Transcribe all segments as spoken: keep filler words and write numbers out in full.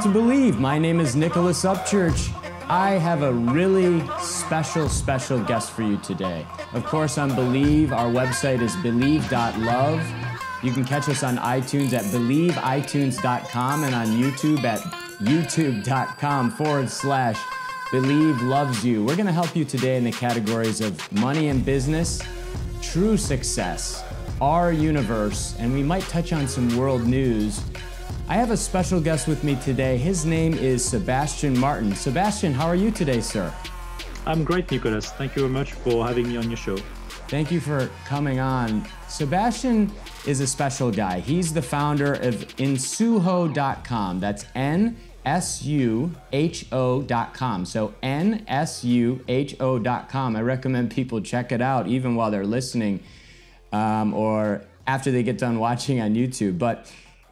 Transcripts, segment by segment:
to Believe. My name is Nicholas Upchurch. I have a really special, special guest for you today. Of course, on Believe, our website is believe dot love. You can catch us on iTunes at believe i tunes dot com and on YouTube at youtube.com forward slash Believe Loves You. We're going to help you today in the categories of money and business, true success, our universe, and we might touch on some world news. I have a special guest with me today. His name is Sebastian Martin. Sebastian, how are you today, sir? I'm great, Nicholas. Thank you very much for having me on your show. Thank you for coming on. Sebastian is a special guy. He's the founder of Nsuho dot com. That's N S U H O dot com. So N S U H O dot com. I recommend people check it out even while they're listening um, or after they get done watching on YouTube. But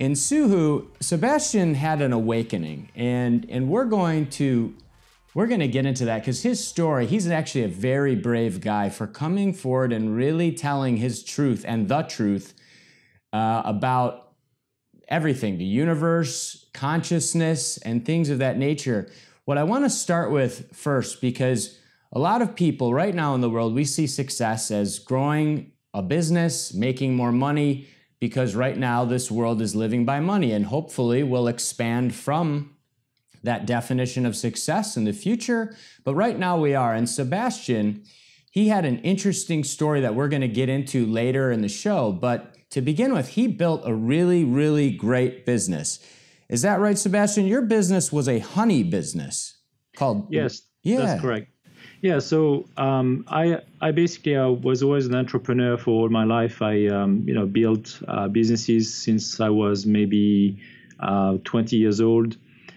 Nsuho, Sebastian had an awakening, and, and we're going to we're going to get into that because his story, he's actually a very brave guy for coming forward and really telling his truth and the truth uh, about everything, the universe, consciousness, and things of that nature. What I want to start with first, because a lot of people right now in the world, we see success as growing a business, making more money, because right now this world is living by money, and hopefully we'll expand from that definition of success in the future. But right now we are. And Sebastian, he had an interesting story that we're going to get into later in the show. But to begin with, he built a really, really great business. Is that right, Sebastian? Your business was a honey business called... Yes, yeah. That's correct. Yeah, so um, I I basically uh, was always an entrepreneur for all my life. I um, you know built uh, businesses since I was maybe uh, twenty years old,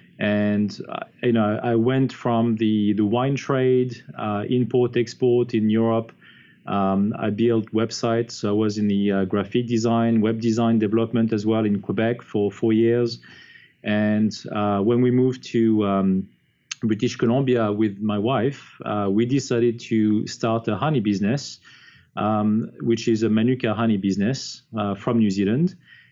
and uh, you know I went from the the wine trade, uh, import export in Europe. Um, I built websites. So I was in the uh, graphic design, web design development as well in Quebec for four years, and uh, when we moved to um, British Columbia with my wife, uh, we decided to start a honey business, um, which is a Manuka honey business uh, from New Zealand.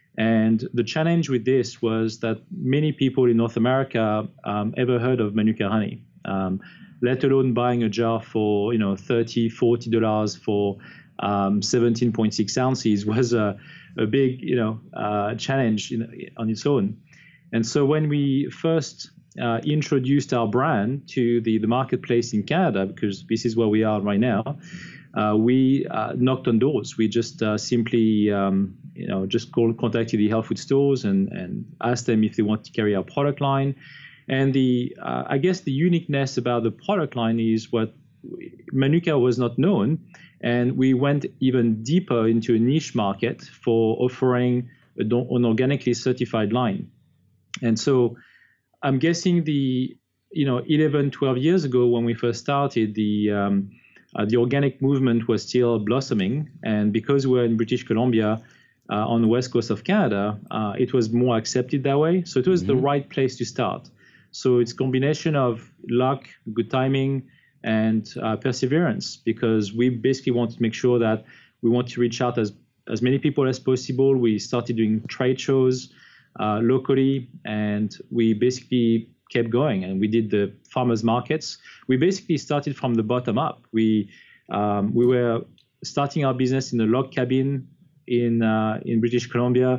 And the challenge with this was that many people in North America um, ever heard of Manuka honey, um, let alone buying a jar for you know thirty, forty dollars for um, seventeen point six ounces was a, a big you know uh, challenge in, on its own. And so when we first Uh, introduced our brand to the, the marketplace in Canada, because this is where we are right now, uh, we uh, knocked on doors. We just uh, simply, um, you know, just called, contacted the health food stores and, and asked them if they want to carry our product line. And the, uh, I guess the uniqueness about the product line is what Manuka was not known. And we went even deeper into a niche market for offering a, an organically certified line. And so I'm guessing the, you know, eleven, twelve years ago when we first started, the um, uh, the organic movement was still blossoming. And because we're in British Columbia uh, on the west coast of Canada, uh, it was more accepted that way. So it was mm-hmm. the right place to start. So it's a combination of luck, good timing, and uh, perseverance, because we basically want to make sure that we want to reach out as, as many people as possible. We started doing trade shows Uh, locally, and we basically kept going, and we did the farmers markets. We basically started from the bottom up. We um, we were starting our business in a log cabin in uh, in British Columbia,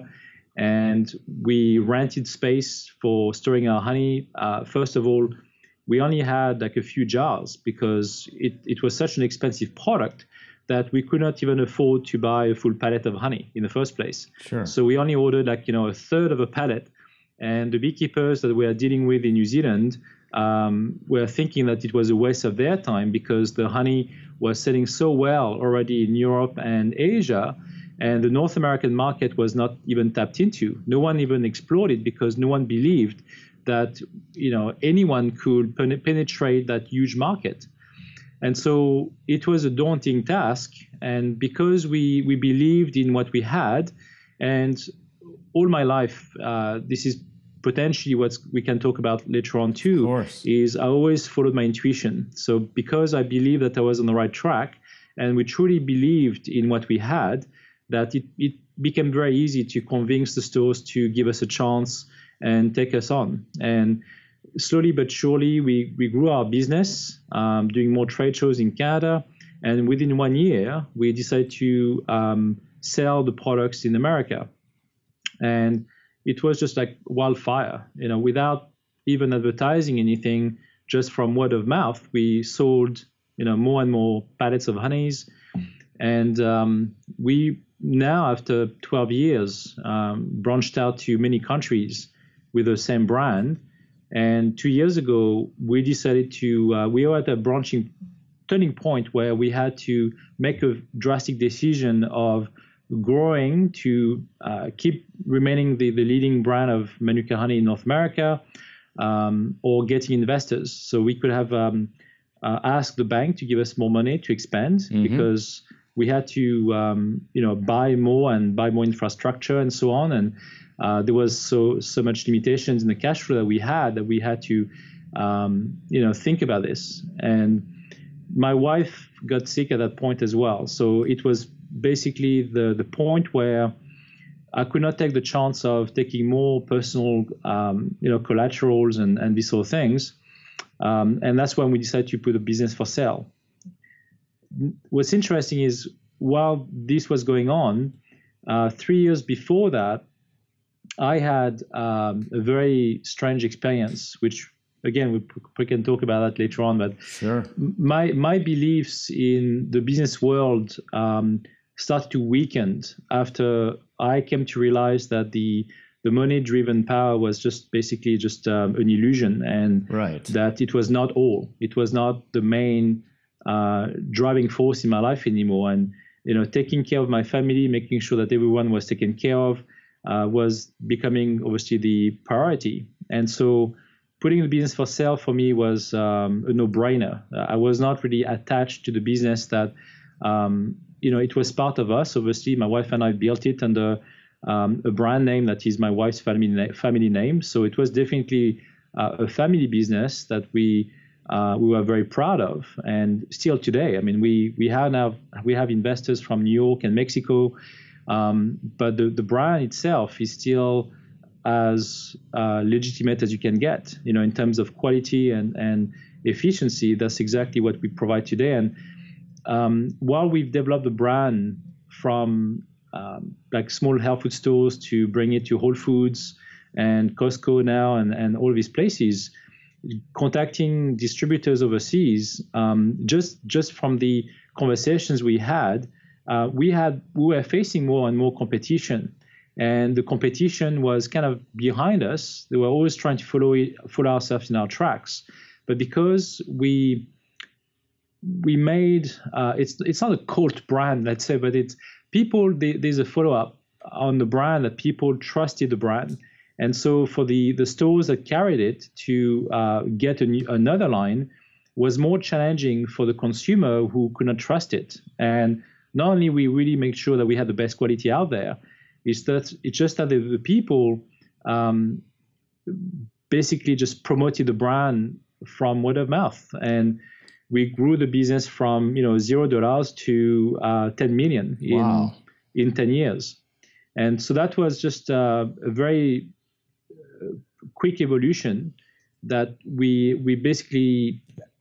and we rented space for storing our honey. Uh, first of all, we only had like a few jars because it, it was such an expensive product that we could not even afford to buy a full pallet of honey in the first place. Sure. So we only ordered like, you know, a third of a pallet. And the beekeepers that we are dealing with in New Zealand um, were thinking that it was a waste of their time because the honey was selling so well already in Europe and Asia, and the North American market was not even tapped into. No one even explored it because no one believed that, you know, anyone could pen- penetrate that huge market. And so it was a daunting task. And because we, we believed in what we had, and all my life, uh, this is potentially what we can talk about later on too, is I always followed my intuition. So because I believed that I was on the right track, and we truly believed in what we had, that it, it became very easy to convince the stores to give us a chance and take us on. And slowly but surely, we, we grew our business, um, doing more trade shows in Canada. And within one year, we decided to um, sell the products in America. And it was just like wildfire, you know, without even advertising anything, just from word of mouth, we sold, you know, more and more pallets of honeys. And um, we now, after twelve years, um, branched out to many countries with the same brand. And two years ago, we decided to, uh, we were at a branching turning point where we had to make a drastic decision of growing to uh, keep remaining the, the leading brand of Manuka honey in North America, um, or getting investors. So we could have um, uh, asked the bank to give us more money to expand, mm-hmm. because we had to, um, you know, buy more and buy more infrastructure and so on. And uh, there was so so much limitations in the cash flow that we had that we had to, um, you know, think about this. And my wife got sick at that point as well. So it was basically the, the point where I could not take the chance of taking more personal, um, you know, collaterals and, and these sort of things. Um, and that's when we decided to put a business for sale. What's interesting is while this was going on, uh, three years before that, I had um, a very strange experience, which again, we, we can talk about that later on, but sure. my my beliefs in the business world um, started to weaken after I came to realize that the the money-driven power was just basically just um, an illusion, and right. that it was not all. It was not the main uh, driving force in my life anymore. And you know, taking care of my family, making sure that everyone was taken care of, uh, was becoming obviously the priority. And so putting the business for sale for me was um, a no-brainer. I was not really attached to the business that, um, you know, it was part of us. Obviously, my wife and I built it under um, a brand name that is my wife's family, na- family name. So it was definitely uh, a family business that we uh, we were very proud of, and still today. I mean, we we have now we have investors from New York and Mexico, um, but the the brand itself is still as uh, legitimate as you can get, you know, in terms of quality and, and efficiency. That's exactly what we provide today. And um, while we've developed the brand from um, like small health food stores to bring it to Whole Foods and Costco now and, and all these places, contacting distributors overseas, um, just just from the conversations we had, uh, we had we were facing more and more competition. And the competition was kind of behind us. They were always trying to follow it, follow ourselves in our tracks. But because we we made uh, it's it's not a cult brand, let's say, but it's people. They, there's a follow up on the brand that people trusted the brand, and so for the the stores that carried it to uh, get a new, another line was more challenging for the consumer who could not trust it. And not only we really make sure that we had the best quality out there. Is that it's just that the, the people um, basically just promoted the brand from word of mouth, and we grew the business from you know zero dollars to uh, ten million in wow. in ten years, and so that was just uh, a very quick evolution that we we basically.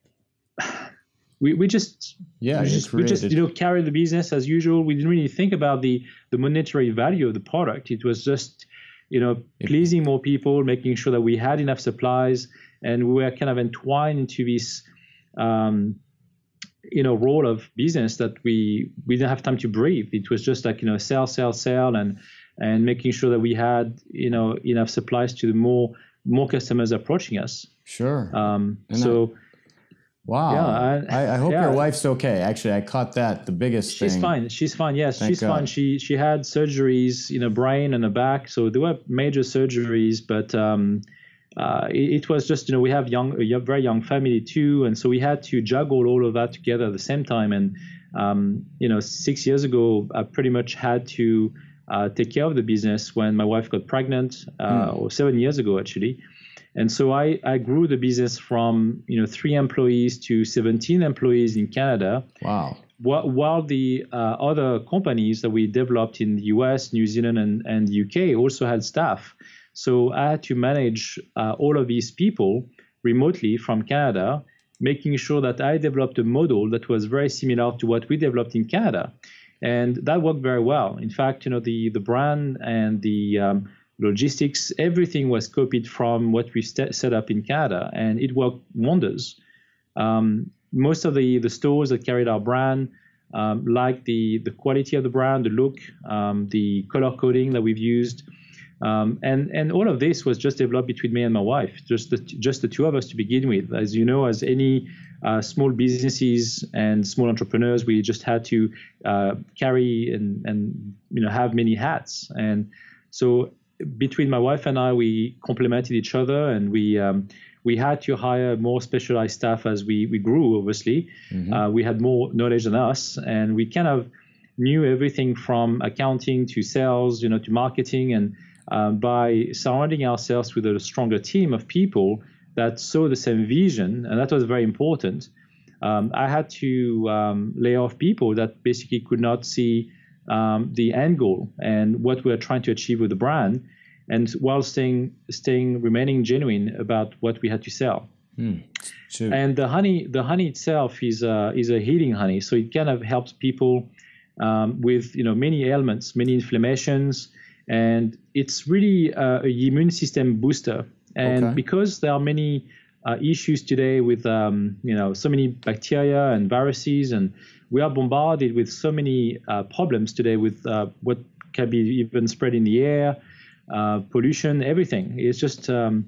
We we just yeah we just, we just you know carry the business as usual. We didn't really think about the the monetary value of the product. It was just you know pleasing more people, making sure that we had enough supplies, and we were kind of entwined into this um, you know role of business that we we didn't have time to breathe. It was just like you know sell, sell, sell, and and making sure that we had you know enough supplies to the more more customers approaching us. Sure. Um, so. I- Wow. Yeah, I, I hope yeah. your wife's okay. Actually, I caught that, the biggest she's thing. She's fine. She's fine. Yes, Thank she's God. fine. She she had surgeries in her brain and her back. So there were major surgeries, but um, uh, it, it was just, you know, we have young, a very young family too. And so we had to juggle all of that together at the same time. And, um, you know, six years ago, I pretty much had to uh, take care of the business when my wife got pregnant, uh, mm. or seven years ago, actually. And so I, I grew the business from you know three employees to seventeen employees in Canada. Wow. While, while the uh, other companies that we developed in the U S, New Zealand, and, and the U K also had staff. So I had to manage uh, all of these people remotely from Canada, making sure that I developed a model that was very similar to what we developed in Canada. And that worked very well. In fact, you know, the, the brand and the um, logistics, everything was copied from what we st- set up in Canada, and it worked wonders. Um, most of the, the stores that carried our brand um, liked the, the quality of the brand, the look, um, the color coding that we've used. Um, and, and all of this was just developed between me and my wife, just the, just the two of us to begin with. As you know, as any uh, small businesses and small entrepreneurs, we just had to uh, carry and, and you know have many hats. And so between my wife and I, we complemented each other, and we um, we had to hire more specialized staff as we, we grew, obviously. Mm-hmm. Uh, we had more knowledge than us, and we kind of knew everything from accounting to sales, you know, to marketing. And Um, by surrounding ourselves with a stronger team of people that saw the same vision, and that was very important. Um, I had to um, lay off people that basically could not see um, the end goal and what we're trying to achieve with the brand, and while staying, staying, remaining genuine about what we had to sell. Mm, and the honey, the honey itself is a, is a healing honey, so it kind of helps people um, with you know many ailments, many inflammations. And it's really uh, a immune system booster. And okay. because there are many uh, issues today with, um, you know, so many bacteria and viruses, and we are bombarded with so many uh, problems today with uh, what can be even spread in the air, uh, pollution, everything. It's just um,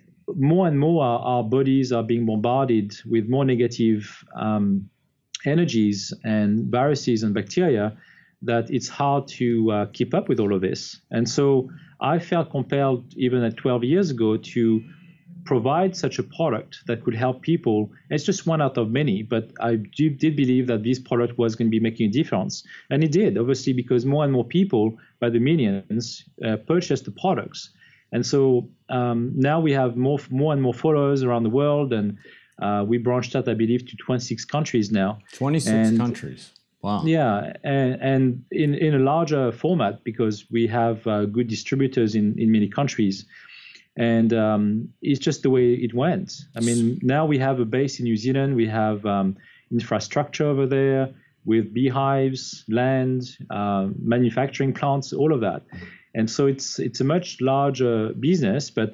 more and more our, our bodies are being bombarded with more negative um, energies and viruses and bacteria, that it's hard to uh, keep up with all of this. And so I felt compelled, even at twelve years ago, to provide such a product that could help people. It's just one out of many, but I did, did believe that this product was going to be making a difference. And it did, obviously, because more and more people, by the millions, uh, purchased the products. And so um, now we have more, more and more followers around the world, and uh, we branched out, I believe, to twenty-six countries now. twenty-six and, countries. Wow. Yeah, and, and in, in a larger format, because we have uh, good distributors in, in many countries. And um, it's just the way it went. I mean, now we have a base in New Zealand. We have um, infrastructure over there with beehives, land, uh, manufacturing plants, all of that. And so it's it's a much larger business. But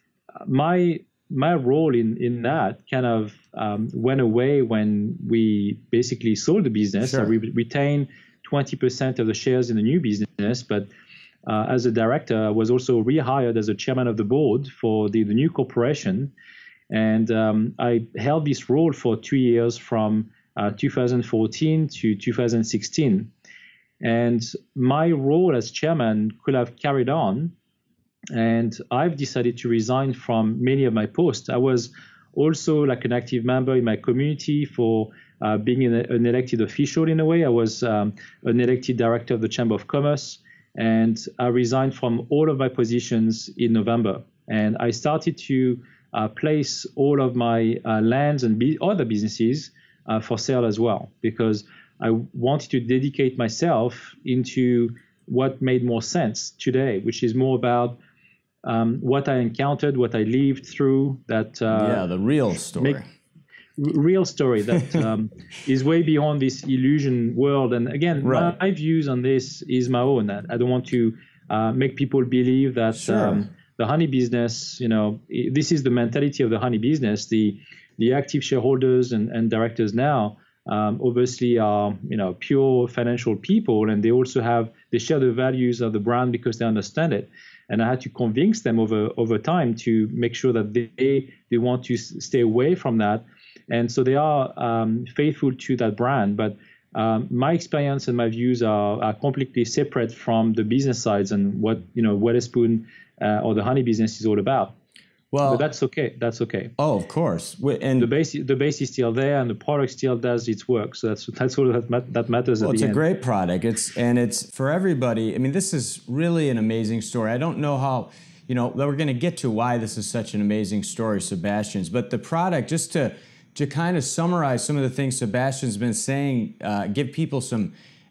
my my role in, in that kind of um, went away when we basically sold the business. Sure. So we retained twenty percent of the shares in the new business, but uh, as a director, I was also rehired as a chairman of the board for the, the new corporation. And um, I held this role for two years from uh, two thousand fourteen to two thousand sixteen. And my role as chairman could have carried on, and I've decided to resign from many of my posts. I was also like an active member in my community for uh, being an, an elected official in a way. I was um, an elected director of the Chamber of Commerce, and I resigned from all of my positions in November. And I started to uh, place all of my uh, lands and be- other businesses uh, for sale as well, because I wanted to dedicate myself into what made more sense today, which is more about Um, what I encountered, what I lived through. That uh, yeah, the real story, make, r- real story that um, is way beyond this illusion world. And again, right. my, my views on this is my own. I, I don't want to uh, make people believe that sure. um, the honey business, you know, this is the mentality of the honey business. The the active shareholders and, and directors now um, obviously are, you know, pure financial people, and they also have they share the values of the brand because they understand it. And I had to convince them over over time to make sure that they they want to stay away from that, and so they are um, faithful to that brand. But um, my experience and my views are, are completely separate from the business sides and what you know Wetherspoon uh, or the honey business is all about. Well, but that's okay. That's okay. Oh, of course. And the base the base is still there, and the product still does its work. So that's that's all that mat- that matters. Well, at it's the a end. great product. It's and it's for everybody. I mean, this is really an amazing story. I don't know how, you know, we're going to get to why this is such an amazing story, Sebastian's. But the product, just to to kind of summarize some of the things Sebastian's been saying, uh, give people some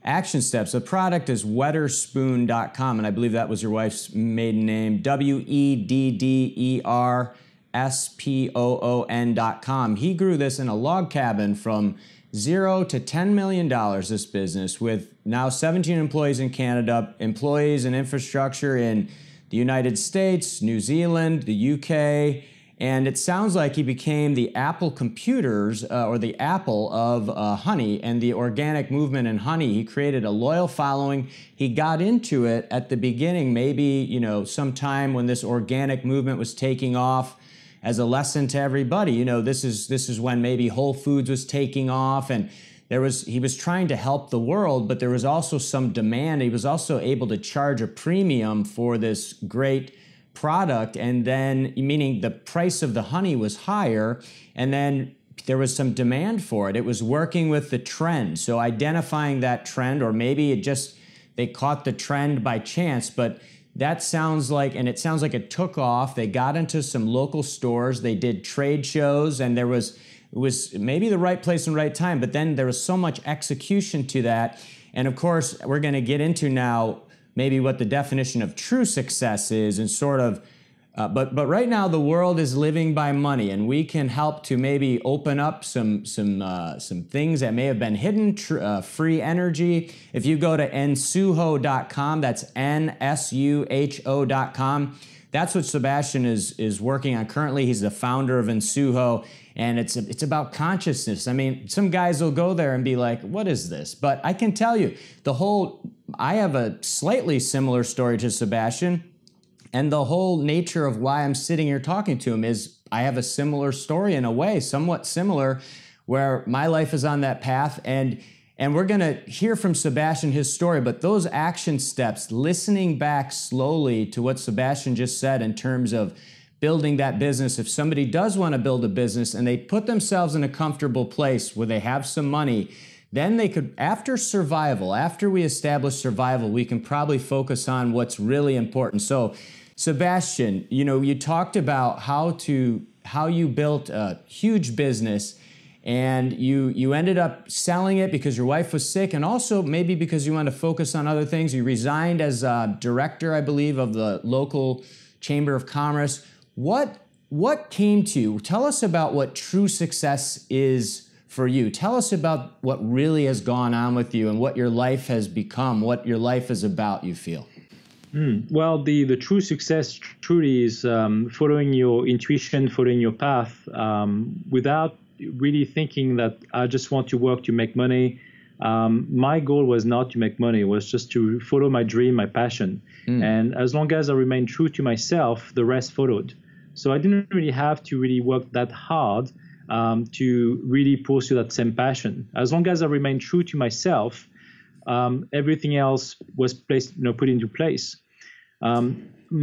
action steps. The product is Wederspoon dot com, and I believe that was your wife's maiden name, W E D D E R S P O O N dot com. He grew this in a log cabin from zero to ten million dollars, this business, with now seventeen employees in Canada, employees and infrastructure in the United States, New Zealand, the U K, and it sounds like he became the Apple computers uh, or the Apple of uh, honey and the organic movement in honey. He created a loyal following. He got into it at the beginning, maybe, you know, sometime when this organic movement was taking off, as a lesson to everybody. You know, this is this is when maybe Whole Foods was taking off, and there was he was trying to help the world, but there was also some demand. He was also able to charge a premium for this great product, and then, meaning the price of the honey was higher, and then there was some demand for it. It was working with the trend. So identifying that trend, or maybe it just, they caught the trend by chance, but that sounds like, and it sounds like it took off. They got into some local stores, they did trade shows, and there was, it was maybe the right place and right time, but then there was so much execution to that. And of course, we're gonna get into now maybe what the definition of true success is, and sort of, uh, but but right now the world is living by money, and we can help to maybe open up some some uh, some things that may have been hidden, tr uh, free energy. If you go to N Suho dot com, that's N S U H O dot com. That's what Sebastian is is working on currently. He's the founder of Ensuho, and it's it's about consciousness. I mean, some guys will go there and be like, "What is this?" But I can tell you, the whole. I have a slightly similar story to Sebastian, and the whole nature of why I'm sitting here talking to him is I have a similar story in a way, somewhat similar, where my life is on that path, and and we're gonna hear from Sebastian his story, but those action steps, listening back slowly to what Sebastian just said in terms of building that business. If somebody does want to build a business and they put themselves in a comfortable place where they have some money, then they could, after survival, after we establish survival, we can probably focus on what's really important. So, Sebastian, you know, you talked about how to how you built a huge business, and you you ended up selling it because your wife was sick, and also maybe because you wanted to focus on other things. You resigned as a director, I believe, of the local Chamber of Commerce. What what came to you? Tell us about what true success is for you. Tell us about what really has gone on with you and what your life has become, what your life is about, you feel. Mm. Well, the, the true success truly is um, following your intuition, following your path, um, without really thinking that I just want to work to make money. Um, my goal was not to make money, it was just to follow my dream, my passion. Mm. And as long as I remained true to myself, the rest followed. So I didn't really have to really work that hard Um, to really pursue that same passion. As long as I remained true to myself, um, everything else was placed, you know, put into place. Um,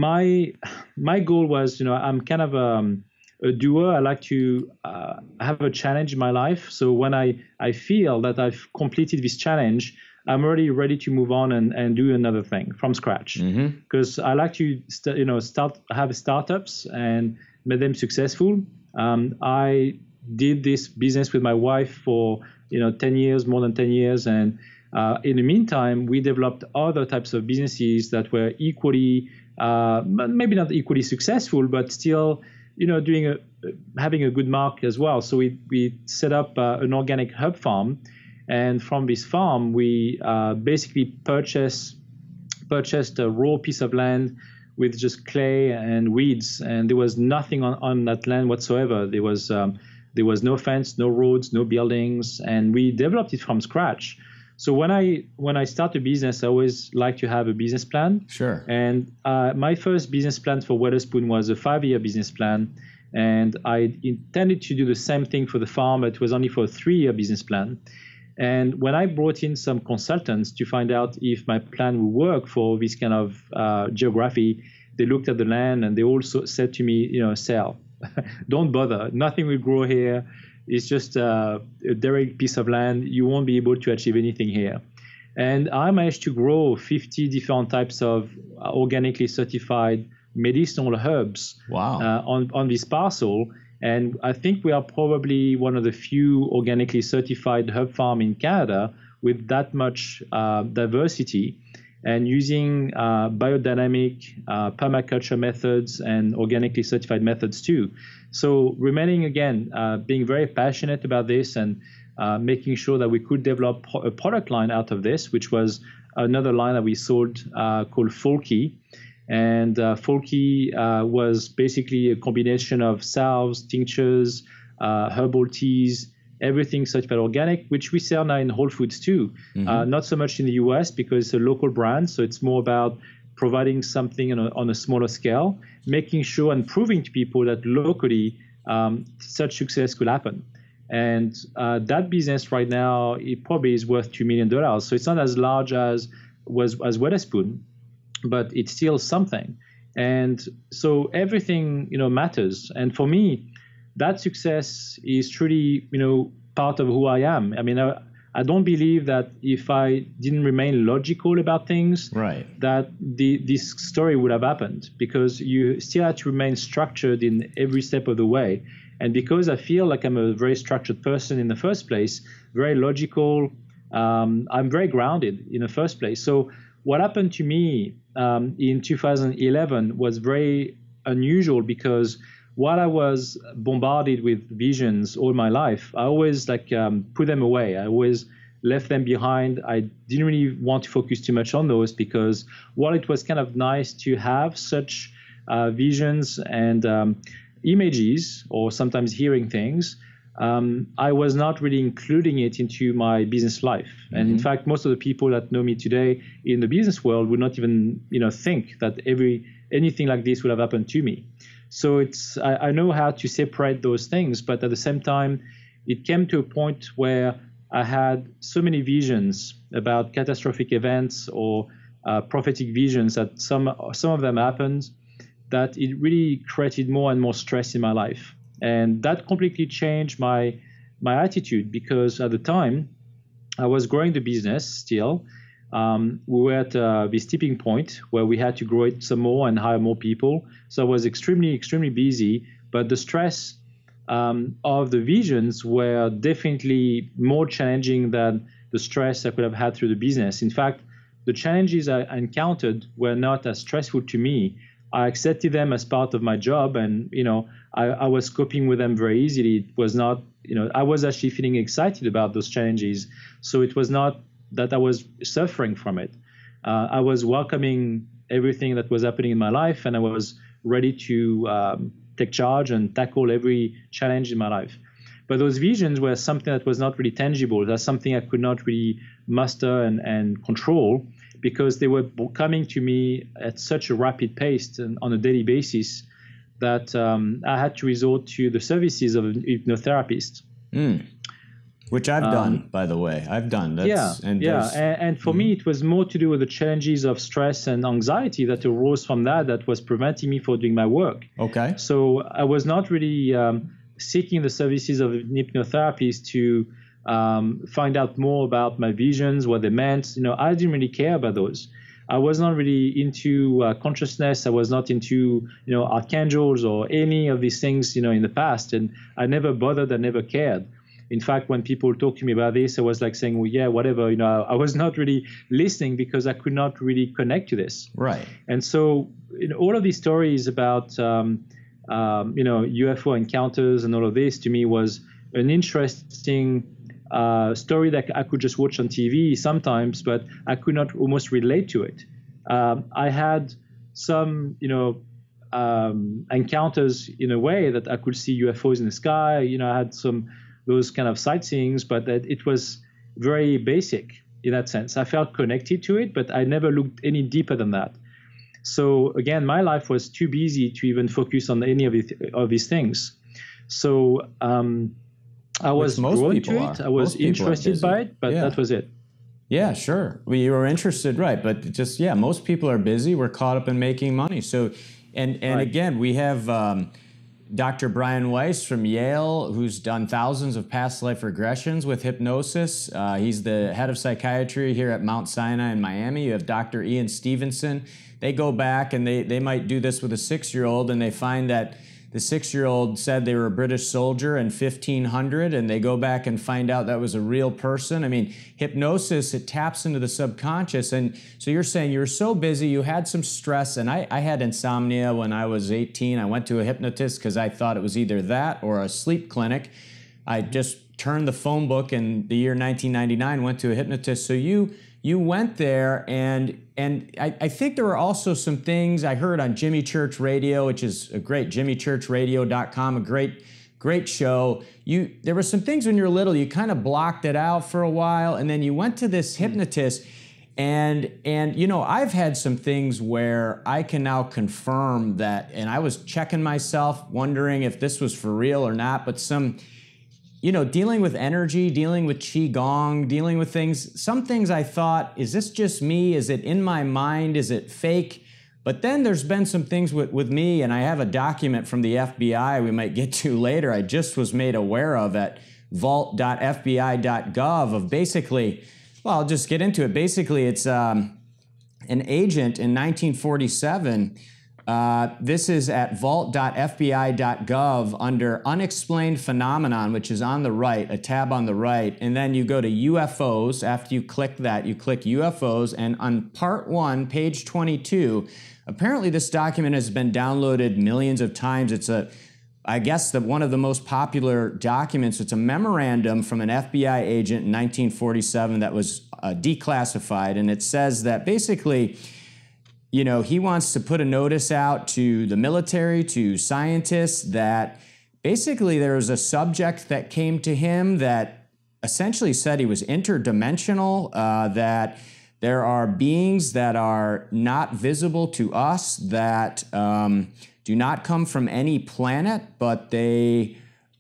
my my goal was, you know, I'm kind of a, a doer. I like to uh, have a challenge in my life. So when I, I feel that I've completed this challenge, I'm already ready to move on and, and do another thing from scratch. Because mm-hmm. I like to, st- you know, start have startups and make them successful. Um, I did this business with my wife for, you know, ten years, more than ten years. And uh, in the meantime, we developed other types of businesses that were equally, uh, maybe not equally successful, but still, you know, doing a, having a good mark as well. So we, we set up uh, an organic herb farm. And from this farm, we uh, basically purchased, purchased a raw piece of land with just clay and weeds. And there was nothing on, on that land whatsoever. There was um, There was no fence, no roads, no buildings, and we developed it from scratch. So when I when I start a business, I always like to have a business plan. Sure. And uh, my first business plan for Wederspoon was a five-year business plan, and I intended to do the same thing for the farm, but it was only for a three-year business plan. And when I brought in some consultants to find out if my plan would work for this kind of uh, geography, they looked at the land and they also said to me, you know, sell. Don't bother. Nothing will grow here. It's just uh, a direct piece of land. You won't be able to achieve anything here. And I managed to grow fifty different types of organically certified medicinal herbs wow. uh, on, on this parcel. And I think we are probably one of the few organically certified herb farm in Canada with that much uh, diversity, and using uh, biodynamic uh, permaculture methods and organically certified methods too. So remaining, again, uh, being very passionate about this and uh, making sure that we could develop a product line out of this, which was another line that we sold uh, called Folky. And uh, Folky uh, was basically a combination of salves, tinctures, uh, herbal teas, everything certified organic, which we sell now in Whole Foods too. Mm-hmm. Uh, not so much in the U S because it's a local brand, so it's more about providing something on a, on a smaller scale, making sure and proving to people that locally um, such success could happen. And uh, that business right now, it probably is worth two million dollars. So it's not as large as was as Wetherspoon, but it's still something. And so everything, you know, matters. And for me, that success is truly, you know, part of who I am. I mean, I, I don't believe that if I didn't remain logical about things, right, that the, this story would have happened, because you still have to remain structured in every step of the way. And because I feel like I'm a very structured person in the first place, very logical, um, I'm very grounded in the first place. So what happened to me um, in two thousand eleven was very unusual, because while I was bombarded with visions all my life, I always like um, put them away. I always left them behind. I didn't really want to focus too much on those, because while it was kind of nice to have such uh, visions and um, images, or sometimes hearing things, um, I was not really including it into my business life. Mm-hmm. And in fact, most of the people that know me today in the business world would not even, you know, think that every anything like this would have happened to me. So it's I, I know how to separate those things, but at the same time, it came to a point where I had so many visions about catastrophic events or uh, prophetic visions that some some of them happened, that it really created more and more stress in my life. And that completely changed my my attitude, because at the time I was growing the business still. Um, we were at uh, this tipping point where we had to grow it some more and hire more people. So I was extremely, extremely busy. But the stress um, of the visions were definitely more challenging than the stress I could have had through the business. In fact, the challenges I encountered were not as stressful to me. I accepted them as part of my job, and you know, I, I was coping with them very easily. It was not, you know, I was actually feeling excited about those challenges. So it was not that I was suffering from it. Uh, I was welcoming everything that was happening in my life, and I was ready to um, take charge and tackle every challenge in my life. But those visions were something that was not really tangible. That's something I could not really master and, and control, because they were coming to me at such a rapid pace and on a daily basis that um, I had to resort to the services of an hypnotherapist. Mm. Which I've um, done, by the way. I've done. That's, yeah, and yeah. And, and for mm-hmm. me, it was more to do with the challenges of stress and anxiety that arose from that, that was preventing me from doing my work. Okay. So I was not really um, seeking the services of an hypnotherapist to um, find out more about my visions, what they meant. You know, I didn't really care about those. I was not really into uh, consciousness. I was not into, you know, archangels or any of these things, you know, in the past. And I never bothered. I never cared. In fact, when people talk to me about this, I was like saying, well, yeah, whatever. You know, I was not really listening because I could not really connect to this. Right. And so, you know, all of these stories about, um, um, you know, U F O encounters and all of this to me was an interesting uh, story that I could just watch on T V sometimes, but I could not almost relate to it. Um, I had some, you know, um, encounters in a way that I could see U F Os in the sky. You know, I had some those kind of sightseeings, but that it was very basic in that sense. I felt connected to it, but I never looked any deeper than that. So again, my life was too busy to even focus on any of, it, of these things. So um, I was drawn to it. I was interested by it, but yeah. that was it. Yeah, sure. Well, you were interested, right? But just yeah, most people are busy. We're caught up in making money. So, and and right. again, we have. Um, Doctor Brian Weiss from Yale, who's done thousands of past life regressions with hypnosis. Uh, he's the head of psychiatry here at Mount Sinai in Miami. You have Doctor Ian Stevenson. They go back and they, they might do this with a six-year-old, and they find that the six-year-old said they were a British soldier in fifteen hundred, and they go back and find out that was a real person. I mean, hypnosis, it taps into the subconscious. And so you're saying you were so busy, you had some stress, and I, I had insomnia when I was eighteen. I went to a hypnotist because I thought it was either that or a sleep clinic. I just turned the phone book in the year nineteen ninety-nine, went to a hypnotist. So you you went there, and and I, I think there were also some things I heard on Jimmy Church Radio, which is a great, jimmy church radio dot com, a great, great show. You there were some things when you were little, you kind of blocked it out for a while, and then you went to this hypnotist, and and you know, I've had some things where I can now confirm that, and I was checking myself, wondering if this was for real or not, but some, you know, dealing with energy, dealing with Qigong, dealing with things, some things I thought, is this just me? Is it in my mind? Is it fake? But then there's been some things with, with me, and I have a document from the F B I we might get to later, I just was made aware of at vault dot f b i dot gov of basically, well, I'll just get into it. Basically, it's um, an agent in nineteen forty-seven. Uh, this is at vault dot f b i dot gov under Unexplained Phenomenon, which is on the right, a tab on the right, and then you go to U F Os. After you click that, you click U F Os, and on part one, page twenty-two, apparently this document has been downloaded millions of times. It's a, I guess, the, one of the most popular documents. It's a memorandum from an F B I agent in nineteen forty-seven that was uh, declassified, and it says that basically, you know, he wants to put a notice out to the military, to scientists, that basically there was a subject that came to him that essentially said he was interdimensional, uh, that there are beings that are not visible to us, that um, do not come from any planet, but they,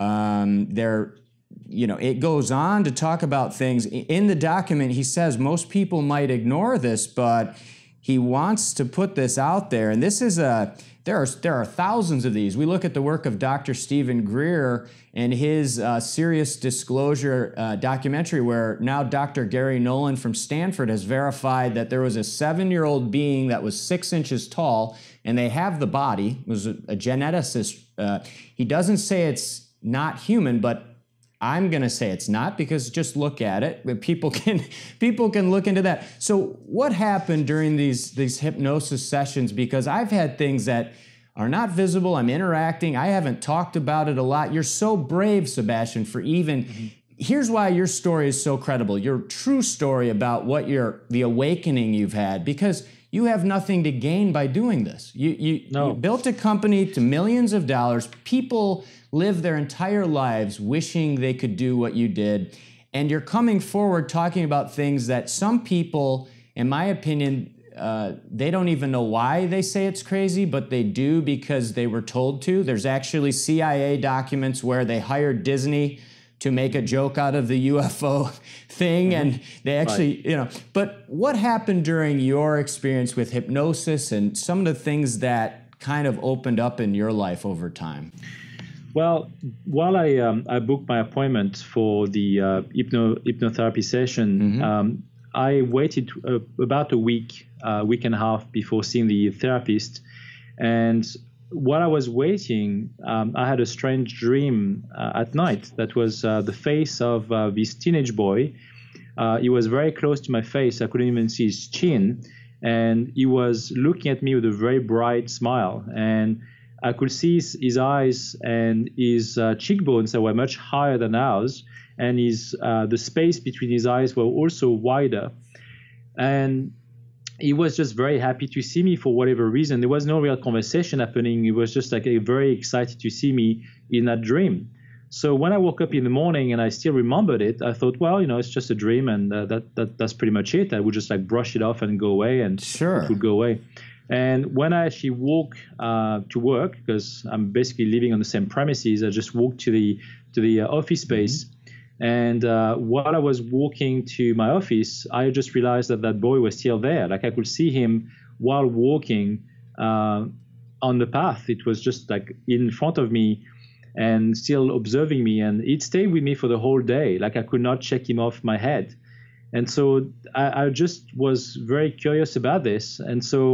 um, they're, you know, it goes on to talk about things. In the document, he says most people might ignore this, but he wants to put this out there, and this is a, there are, there are thousands of these. We look at the work of Doctor Stephen Greer and his uh, Serious Disclosure uh, documentary, where now Doctor Gary Nolan from Stanford has verified that there was a seven-year-old being that was six inches tall, and they have the body. It was a, a geneticist. Uh, he doesn't say it's not human, but I'm going to say it's not, because just look at it. People can people can look into that. So what happened during these these hypnosis sessions? Because I've had things that are not visible. I'm interacting. I haven't talked about it a lot. You're so brave, Sebastian, for even. Mm-hmm. Here's why your story is so credible. Your true story about what your the awakening you've had, because you have nothing to gain by doing this. You you, no. you built a company to millions of dollars. People live their entire lives wishing they could do what you did. And you're coming forward talking about things that some people, in my opinion, uh, they don't even know why they say it's crazy, but they do because they were told to. There's actually C I A documents where they hired Disney to make a joke out of the U F O thing, mm-hmm. and they actually, right. you know. But what happened during your experience with hypnosis and some of the things that kind of opened up in your life over time? Well, while I um, I booked my appointment for the uh, hypno hypnotherapy session, mm-hmm. um, I waited uh, about a week, uh, week and a half before seeing the therapist. And while I was waiting, um, I had a strange dream uh, at night that was uh, the face of uh, this teenage boy. Uh, he was very close to my face. I couldn't even see his chin. And he was looking at me with a very bright smile. And I could see his, his eyes and his uh, cheekbones that were much higher than ours, and his uh, the space between his eyes were also wider. And he was just very happy to see me for whatever reason. There was no real conversation happening. He was just like a, very excited to see me in that dream. So when I woke up in the morning and I still remembered it, I thought, well, you know, it's just a dream, and uh, that, that that's pretty much it. I would just like brush it off and go away, and sure. it would go away. And when I actually walk uh, to work, because I'm basically living on the same premises, I just walked to the to the uh, office space. Mm-hmm. And uh, while I was walking to my office, I just realized that that boy was still there. Like I could see him while walking uh, on the path. It was just like in front of me and still observing me. And it stayed with me for the whole day. Like I could not check him off my head. And so I, I just was very curious about this. And so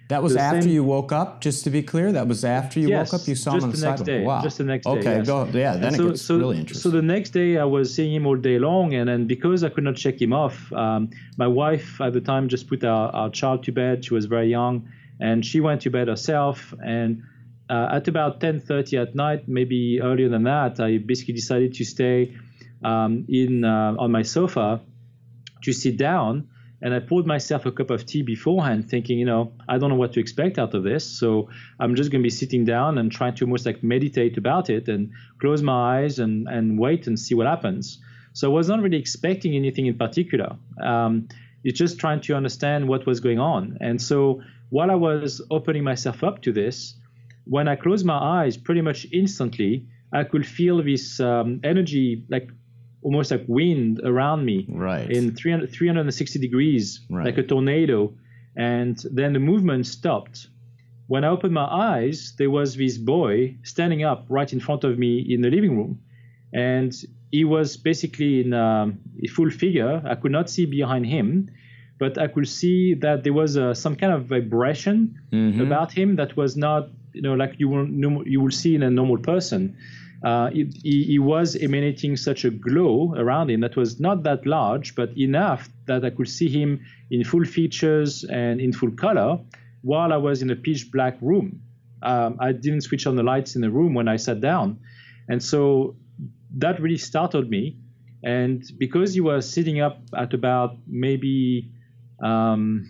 That was The after same- you woke up, just to be clear? That was after you Yes, woke up? You saw just him on the the next sidewalk? day, Wow. just the next day, Okay, yes. go. Yeah, then And it so, gets so, really interesting. So the next day, I was seeing him all day long, and then because I could not check him off, um, my wife at the time just put our, our child to bed. She was very young, and she went to bed herself. And uh, at about ten thirty at night, maybe earlier than that, I basically decided to stay um, in uh, on my sofa to sit down. And I poured myself a cup of tea beforehand, thinking, you know, I don't know what to expect out of this. So I'm just going to be sitting down and trying to almost like meditate about it and close my eyes and, and wait and see what happens. So I was not really expecting anything in particular. Um, it's just trying to understand what was going on. And so while I was opening myself up to this, when I closed my eyes, pretty much instantly, I could feel this um, energy, like almost like wind around me, right, in three hundred, three hundred sixty degrees, right, like a tornado. And then the movement stopped. When I opened my eyes, there was this boy standing up right in front of me in the living room. And he was basically in um, a full figure. I could not see behind him, but I could see that there was uh, some kind of vibration mm-hmm. about him that was not, you know, like you will, you will see in a normal person. Uh, he, he was emanating such a glow around him that was not that large, but enough that I could see him in full features and in full color while I was in a pitch black room. Um, I didn't switch on the lights in the room when I sat down. And so that really startled me. And because he was sitting up at about maybe, um,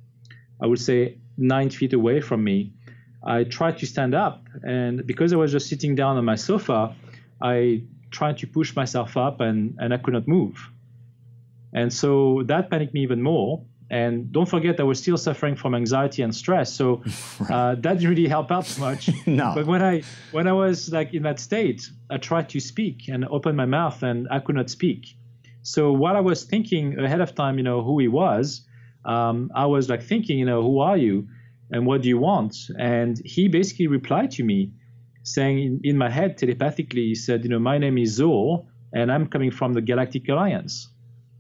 I would say, nine feet away from me, I tried to stand up, and because I was just sitting down on my sofa, I tried to push myself up, and, and I could not move. And so that panicked me even more. And don't forget, I was still suffering from anxiety and stress, so uh, that didn't really help out much. No. But when I when I was like in that state, I tried to speak and open my mouth, and I could not speak. So while I was thinking ahead of time, you know, who he was, um, I was like thinking, you know, who are you? And what do you want? And he basically replied to me saying in, in my head telepathically, he said, you know, my name is Zor, and I'm coming from the Galactic Alliance.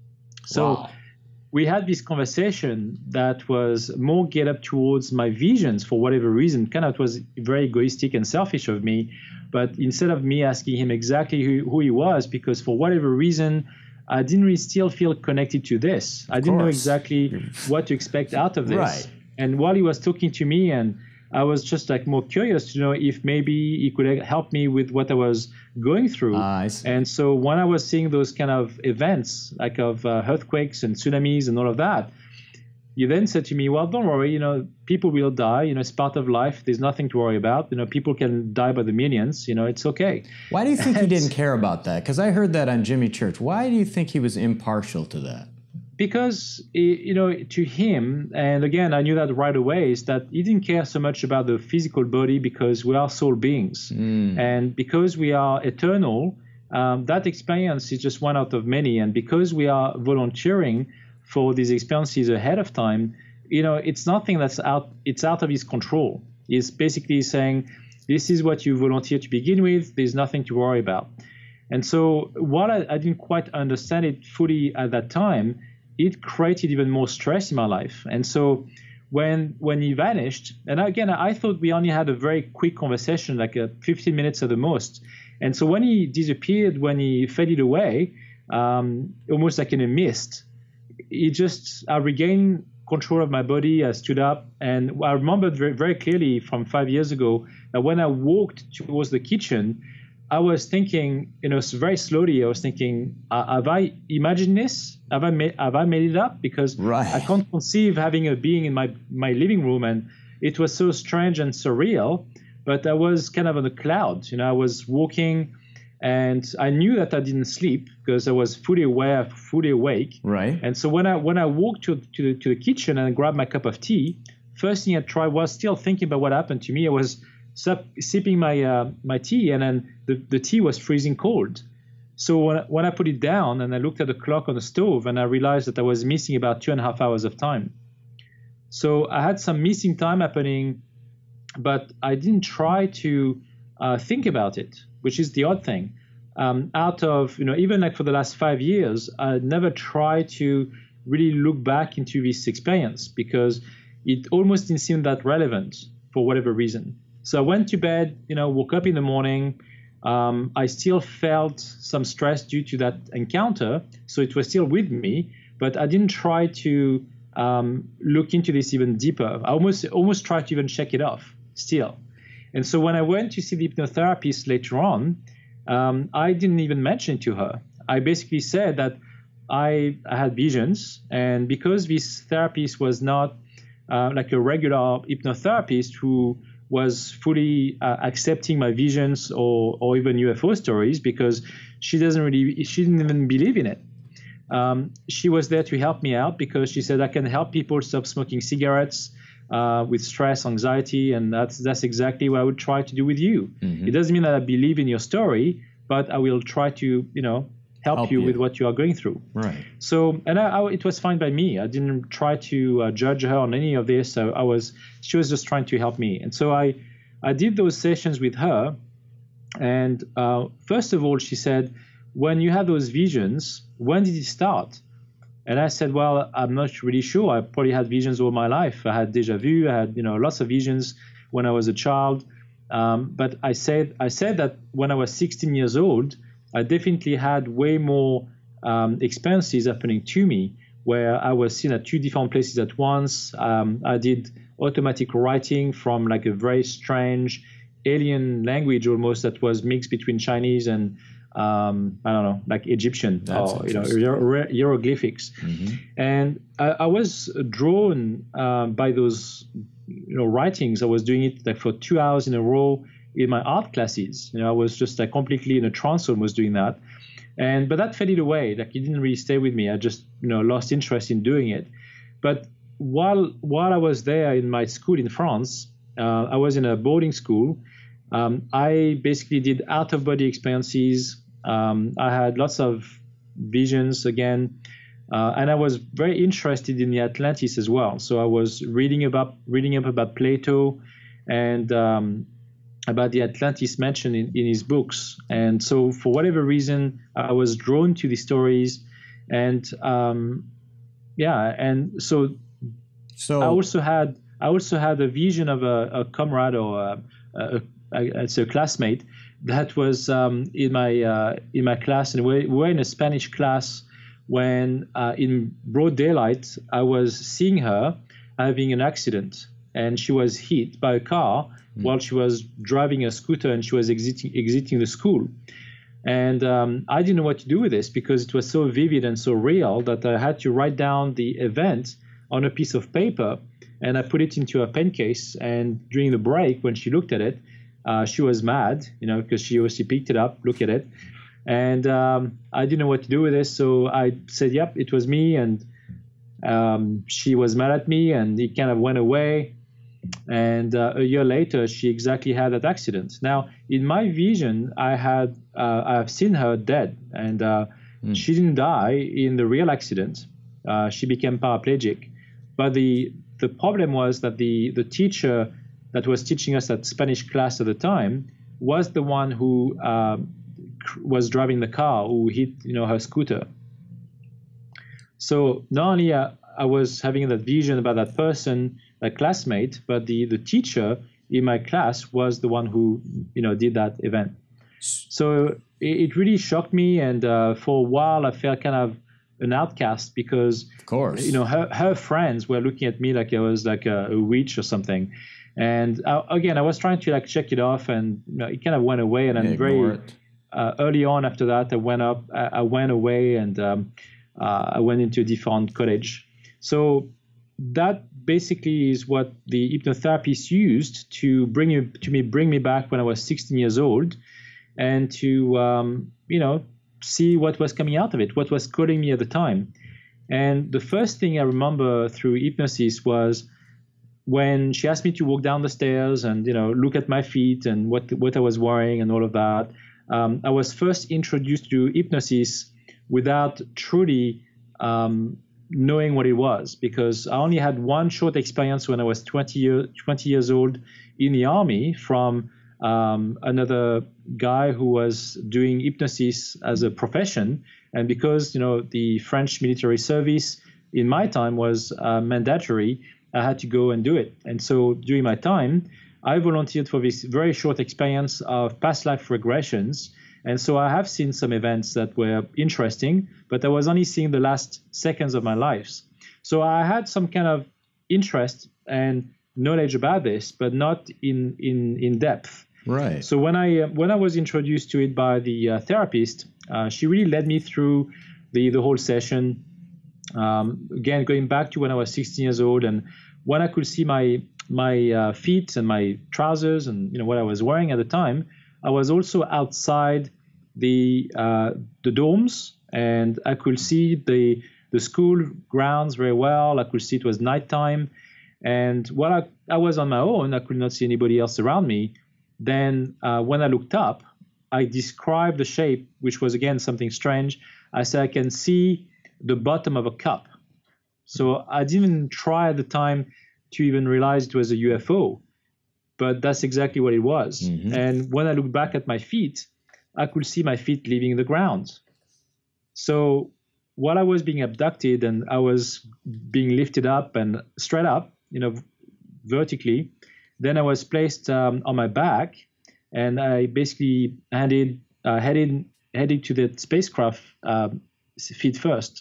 So wow. we had this conversation that was more geared up towards my visions for whatever reason. Kind of it was very egoistic and selfish of me. But instead of me asking him exactly who, who he was, because for whatever reason, I didn't really still feel connected to this. I didn't know exactly what to expect out of this. Right. And while he was talking to me, and I was just like more curious to know if maybe he could help me with what I was going through. Uh, I see. And so when I was seeing those kind of events, like of uh, earthquakes and tsunamis and all of that, you then said to me, well, don't worry, you know, people will die. You know, it's part of life. There's nothing to worry about. You know, people can die by the millions. You know, it's okay. Why do you think he didn't care about that? Because I heard that on Jimmy Church. Why do you think he was impartial to that? Because, you know, to him, and again, I knew that right away, is that he didn't care so much about the physical body because we are soul beings. Mm. And because we are eternal, um, that experience is just one out of many. And because we are volunteering for these experiences ahead of time, you know, it's nothing that's out, it's out of his control. He's basically saying, this is what you volunteer to begin with, there's nothing to worry about. And so while I, I didn't quite understand it fully at that time, it created even more stress in my life. And so when when he vanished, and again, I thought we only had a very quick conversation, like a fifteen minutes at the most. And so when he disappeared, when he faded away, um, almost like in a mist, it just, I regained control of my body. I stood up, and I remembered very, very clearly from five years ago that when I walked towards the kitchen, I was thinking, you know, very slowly, I was thinking, uh, have I imagined this? Have I made, have I made it up? Because right. I can't conceive having a being in my, my living room. And it was so strange and surreal, but I was kind of on a cloud. You know, I was walking, and I knew that I didn't sleep because I was fully aware, fully awake. Right. And so when I when I walked to, to, the, to the kitchen and grabbed my cup of tea, first thing I tried was still thinking about what happened to me. I was sipping my uh, my tea, and then the, the tea was freezing cold. So when I, when I put it down and I looked at the clock on the stove, and I realized that I was missing about two and a half hours of time. So I had some missing time happening, but I didn't try to uh, think about it, which is the odd thing. Um, out of, you know, even like for the last five years, I never tried to really look back into this experience because it almost didn't seem that relevant for whatever reason. So I went to bed, you know, woke up in the morning. Um, I still felt some stress due to that encounter, so it was still with me, but I didn't try to um, look into this even deeper. I almost almost tried to even check it off still. And so when I went to see the hypnotherapist later on, um, I didn't even mention it to her. I basically said that I, I had visions, and because this therapist was not uh, like a regular hypnotherapist who was fully uh, accepting my visions or, or even U F O stories, because she doesn't really, she didn't even believe in it. Um, she was there to help me out because she said I can help people stop smoking cigarettes uh, with stress, anxiety, and that's that's exactly what I would try to do with you. Mm-hmm. It doesn't mean that I believe in your story, but I will try to, you know, help, help you, you with what you are going through. Right. So, and I, I, it was fine by me. I didn't try to uh, judge her on any of this. So I was, she was just trying to help me. And so I, I did those sessions with her. And uh, first of all, she said, when you have those visions, when did it start? And I said, well, I'm not really sure. I probably had visions all my life. I had déjà vu. I had, you know, lots of visions when I was a child. Um, but I said, I said that when I was sixteen years old, I definitely had way more um, experiences happening to me where I was seen at two different places at once. Um, I did automatic writing from like a very strange alien language almost that was mixed between Chinese and um, I don't know, like Egyptian. That's or you know hier- hieroglyphics. Mm-hmm. And I, I was drawn uh, by those you know writings. I was doing it like for two hours in a row in my art classes. You know, I was just like completely in a trance almost doing that. And, but that faded away. Like it didn't really stay with me. I just, you know, lost interest in doing it. But while, while I was there in my school in France, uh, I was in a boarding school. Um, I basically did out of body experiences. Um, I had lots of visions again. Uh, and I was very interested in the Atlantis as well. So I was reading about, reading up about Plato and, um, about the Atlantis mentioned in, in his books. And so for whatever reason, I was drawn to the stories. And um, yeah, and so, so I also had I also had a vision of a, a comrade or a, a, a, a, a classmate that was um, in my uh, in my class, and we were in a Spanish class when uh, in broad daylight I was seeing her having an accident, and she was hit by a car while she was driving a scooter and she was exiting exiting the school. And um, I didn't know what to do with this because it was so vivid and so real that I had to write down the event on a piece of paper, and I put it into a pen case. And during the break, when she looked at it, uh, she was mad, you know, because she obviously picked it up, looked at it, and um, I didn't know what to do with this. So I said, yep, it was me. And um, she was mad at me, and it kind of went away. And uh, a year later, she exactly had that accident. Now, in my vision, I had uh, I've seen her dead, and uh, mm. she didn't die in the real accident. Uh, she became paraplegic. But the the problem was that the the teacher that was teaching us that Spanish class at the time was the one who uh, was driving the car, who hit you know her scooter. So not only uh, I was having that vision about that person, a classmate, but the, the teacher in my class was the one who, you know, did that event. So it, it really shocked me. And uh, for a while, I felt kind of an outcast because, of course, you know, her, her friends were looking at me like I was like a, a witch or something. And uh, again, I was trying to like check it off, and you know, it kind of went away. And yeah, I'm very uh, early on after that, I went up, I, I went away, and um, uh, I went into a different college. So that basically is what the hypnotherapist used to bring you to me, bring me back when I was sixteen years old, and to um, you know see what was coming out of it, what was calling me at the time. And the first thing I remember through hypnosis was when she asked me to walk down the stairs and you know look at my feet and what what I was wearing and all of that. Um, I was first introduced to hypnosis without truly um, knowing what it was, because I only had one short experience when I was twenty, year, twenty years old in the army from um, another guy who was doing hypnosis as a profession. And because, you know, the French military service in my time was uh, mandatory, I had to go and do it. And so during my time, I volunteered for this very short experience of past life regressions. And so I have seen some events that were interesting, but I was only seeing the last seconds of my lives. So I had some kind of interest and knowledge about this, but not in in, in depth. Right. So when I uh, when I was introduced to it by the uh, therapist, uh, she really led me through the the whole session. Um, again, going back to when I was sixteen years old, and when I could see my my uh, feet and my trousers and you know what I was wearing at the time, I was also outside the uh, the dorms, and I could see the the school grounds very well. I could see it was nighttime, and while I, I was on my own, I could not see anybody else around me. Then uh, when I looked up, I described the shape, which was again something strange. I said I can see the bottom of a cup. So I didn't try at the time to even realize it was a U F O, but that's exactly what it was. Mm-hmm. And when I looked back at my feet, I could see my feet leaving the ground. So while I was being abducted and I was being lifted up and straight up, you know, vertically, then I was placed um, on my back, and I basically headed uh, headed headed to the spacecraft uh, feet first.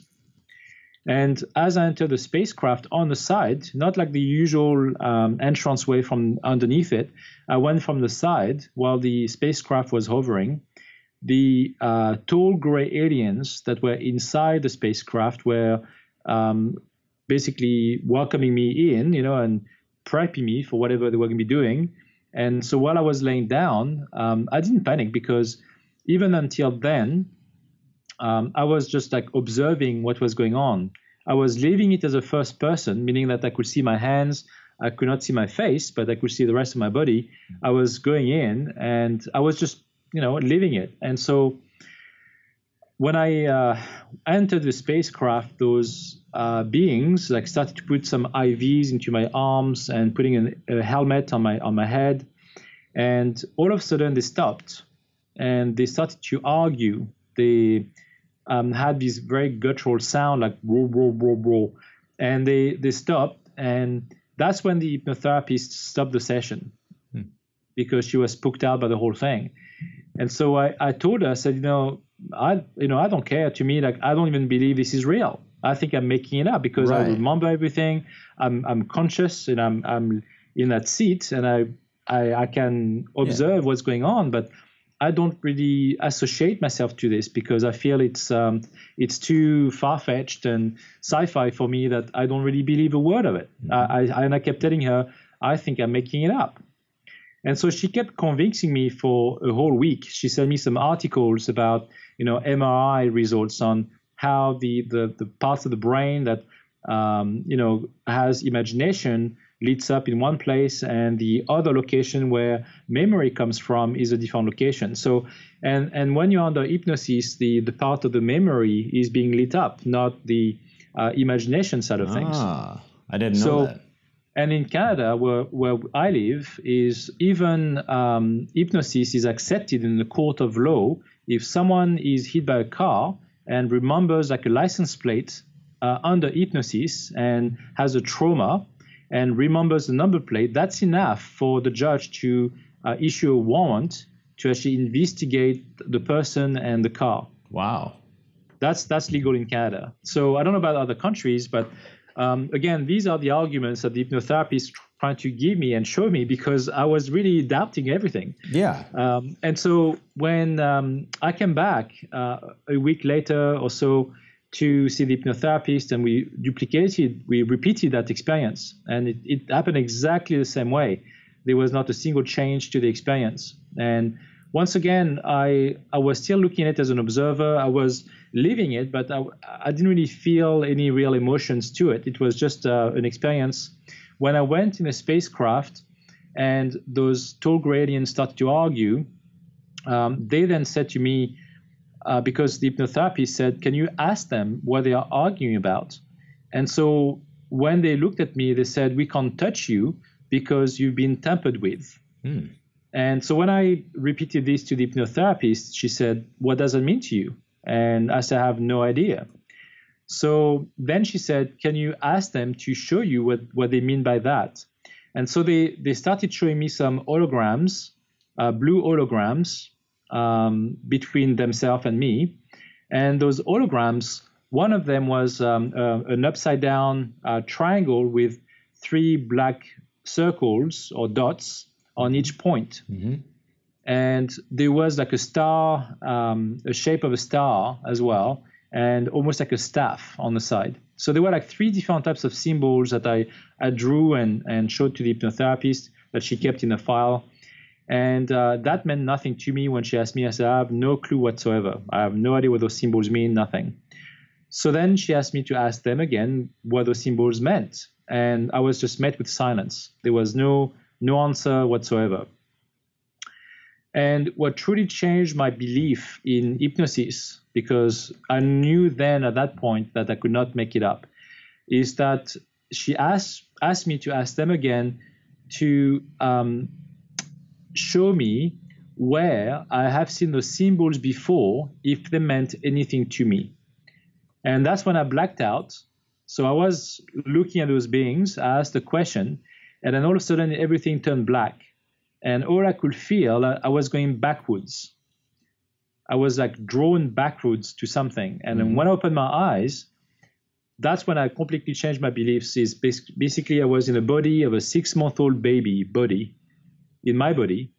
And as I entered the spacecraft on the side, not like the usual um, entranceway from underneath it, I went from the side while the spacecraft was hovering. The uh, tall gray aliens that were inside the spacecraft were um, basically welcoming me in, you know, and prepping me for whatever they were going to be doing. And so while I was laying down, um, I didn't panic because even until then, um, I was just like observing what was going on. I was leaving it as a first person, meaning that I could see my hands. I could not see my face, but I could see the rest of my body. I was going in and I was just, you know, living it. And so when I uh, entered the spacecraft, those uh, beings like started to put some I Vs into my arms and putting an, a helmet on my on my head, and all of a sudden they stopped and they started to argue. They um, had this very guttural sound like roar, roar, roar, roar, and they they stopped, and that's when the hypnotherapist stopped the session hmm. because she was spooked out by the whole thing. And so I, I told her, I said, you know, I you know I don't care. To me, like I don't even believe this is real. I think I'm making it up because right. I remember everything. I'm I'm conscious and I'm I'm in that seat and I I, I can observe yeah. what's going on, but I don't really associate myself to this because I feel it's um, it's too far-fetched and sci-fi for me that I don't really believe a word of it. Mm-hmm. I, I and I kept telling her, I think I'm making it up. And so she kept convincing me for a whole week. She sent me some articles about, you know, M R I results on how the the, the parts of the brain that, um, you know, has imagination leads up in one place, and the other location where memory comes from is a different location. So, and and when you're under hypnosis, the, the part of the memory is being lit up, not the uh, imagination side of things. Ah, I didn't know so, that. And in Canada, where, where I live, is even um, hypnosis is accepted in the court of law. If someone is hit by a car and remembers like a license plate uh, under hypnosis and has a trauma and remembers the number plate, that's enough for the judge to uh, issue a warrant to actually investigate the person and the car. Wow. That's that's legal in Canada. So I don't know about other countries, but Um, again, these are the arguments that the hypnotherapist trying to give me and show me because I was really doubting everything. Yeah. Um, and so when um, I came back uh, a week later or so to see the hypnotherapist and we duplicated, we repeated that experience. And it, it happened exactly the same way. There was not a single change to the experience. And once again, I I was still looking at it as an observer. I was living it, but I, I didn't really feel any real emotions to it. It was just uh, an experience. When I went in a spacecraft and those tall gray aliens started to argue, um, they then said to me, uh, because the hypnotherapist said, can you ask them what they are arguing about? And so when they looked at me, they said, we can't touch you because you've been tampered with. Hmm. And so when I repeated this to the hypnotherapist, she said, what does it mean to you? And I said, I have no idea. So then she said, can you ask them to show you what, what they mean by that? And so they, they started showing me some holograms, uh, blue holograms um, between themselves and me. And those holograms, one of them was um, uh, an upside down uh, triangle with three black circles or dots on each point. Mm-hmm. And there was like a star, um, a shape of a star as well, and almost like a staff on the side. So there were like three different types of symbols that I, I drew and, and showed to the hypnotherapist that she kept in a file. And uh, that meant nothing to me when she asked me. I said, I have no clue whatsoever. I have no idea what those symbols mean, nothing. So then she asked me to ask them again what those symbols meant. And I was just met with silence. There was no, no answer whatsoever. And what truly changed my belief in hypnosis, because I knew then at that point that I could not make it up, is that she asked, asked me to ask them again to um, show me where I have seen those symbols before, if they meant anything to me. And that's when I blacked out. So I was looking at those beings, I asked a question, and then all of a sudden everything turned black. And all I could feel, I was going backwards. I was like drawn backwards to something. And then when I opened my eyes, that's when I completely changed my beliefs. Is basically I was in the body of a six-month-old baby body, in my body.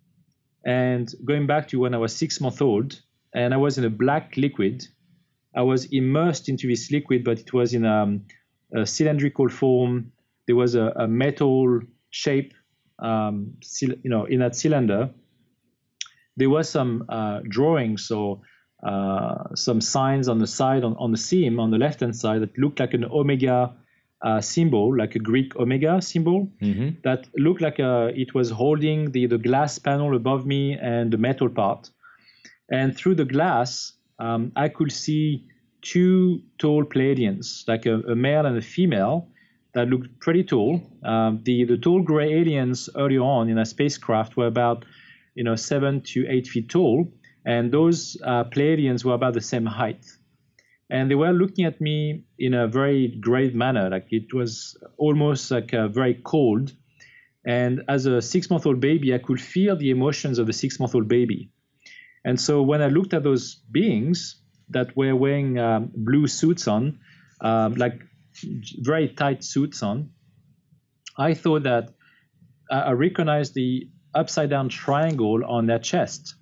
And going back to when I was six months old, and I was in a black liquid. I was immersed into this liquid, but it was in a, a cylindrical form. There was a, a metal shape. Um, you know, in that cylinder, there was some uh, drawings or uh, some signs on the side, on, on the seam, on the left-hand side, that looked like an omega uh, symbol, like a Greek omega symbol, mm-hmm. that looked like a, it was holding the, the glass panel above me and the metal part. And through the glass, um, I could see two tall Pleiadians, like a, a male and a female, that looked pretty tall. Um, the the tall gray aliens earlier on in a spacecraft were about, you know, seven to eight feet tall, and those uh, Pleiadians were about the same height. And they were looking at me in a very grave manner, like it was almost like uh, very cold. And as a six-month-old baby, I could feel the emotions of the six-month-old baby. And so when I looked at those beings that were wearing um, blue suits on, um, like very tight suits on, I thought that I recognized the upside down triangle on their chest.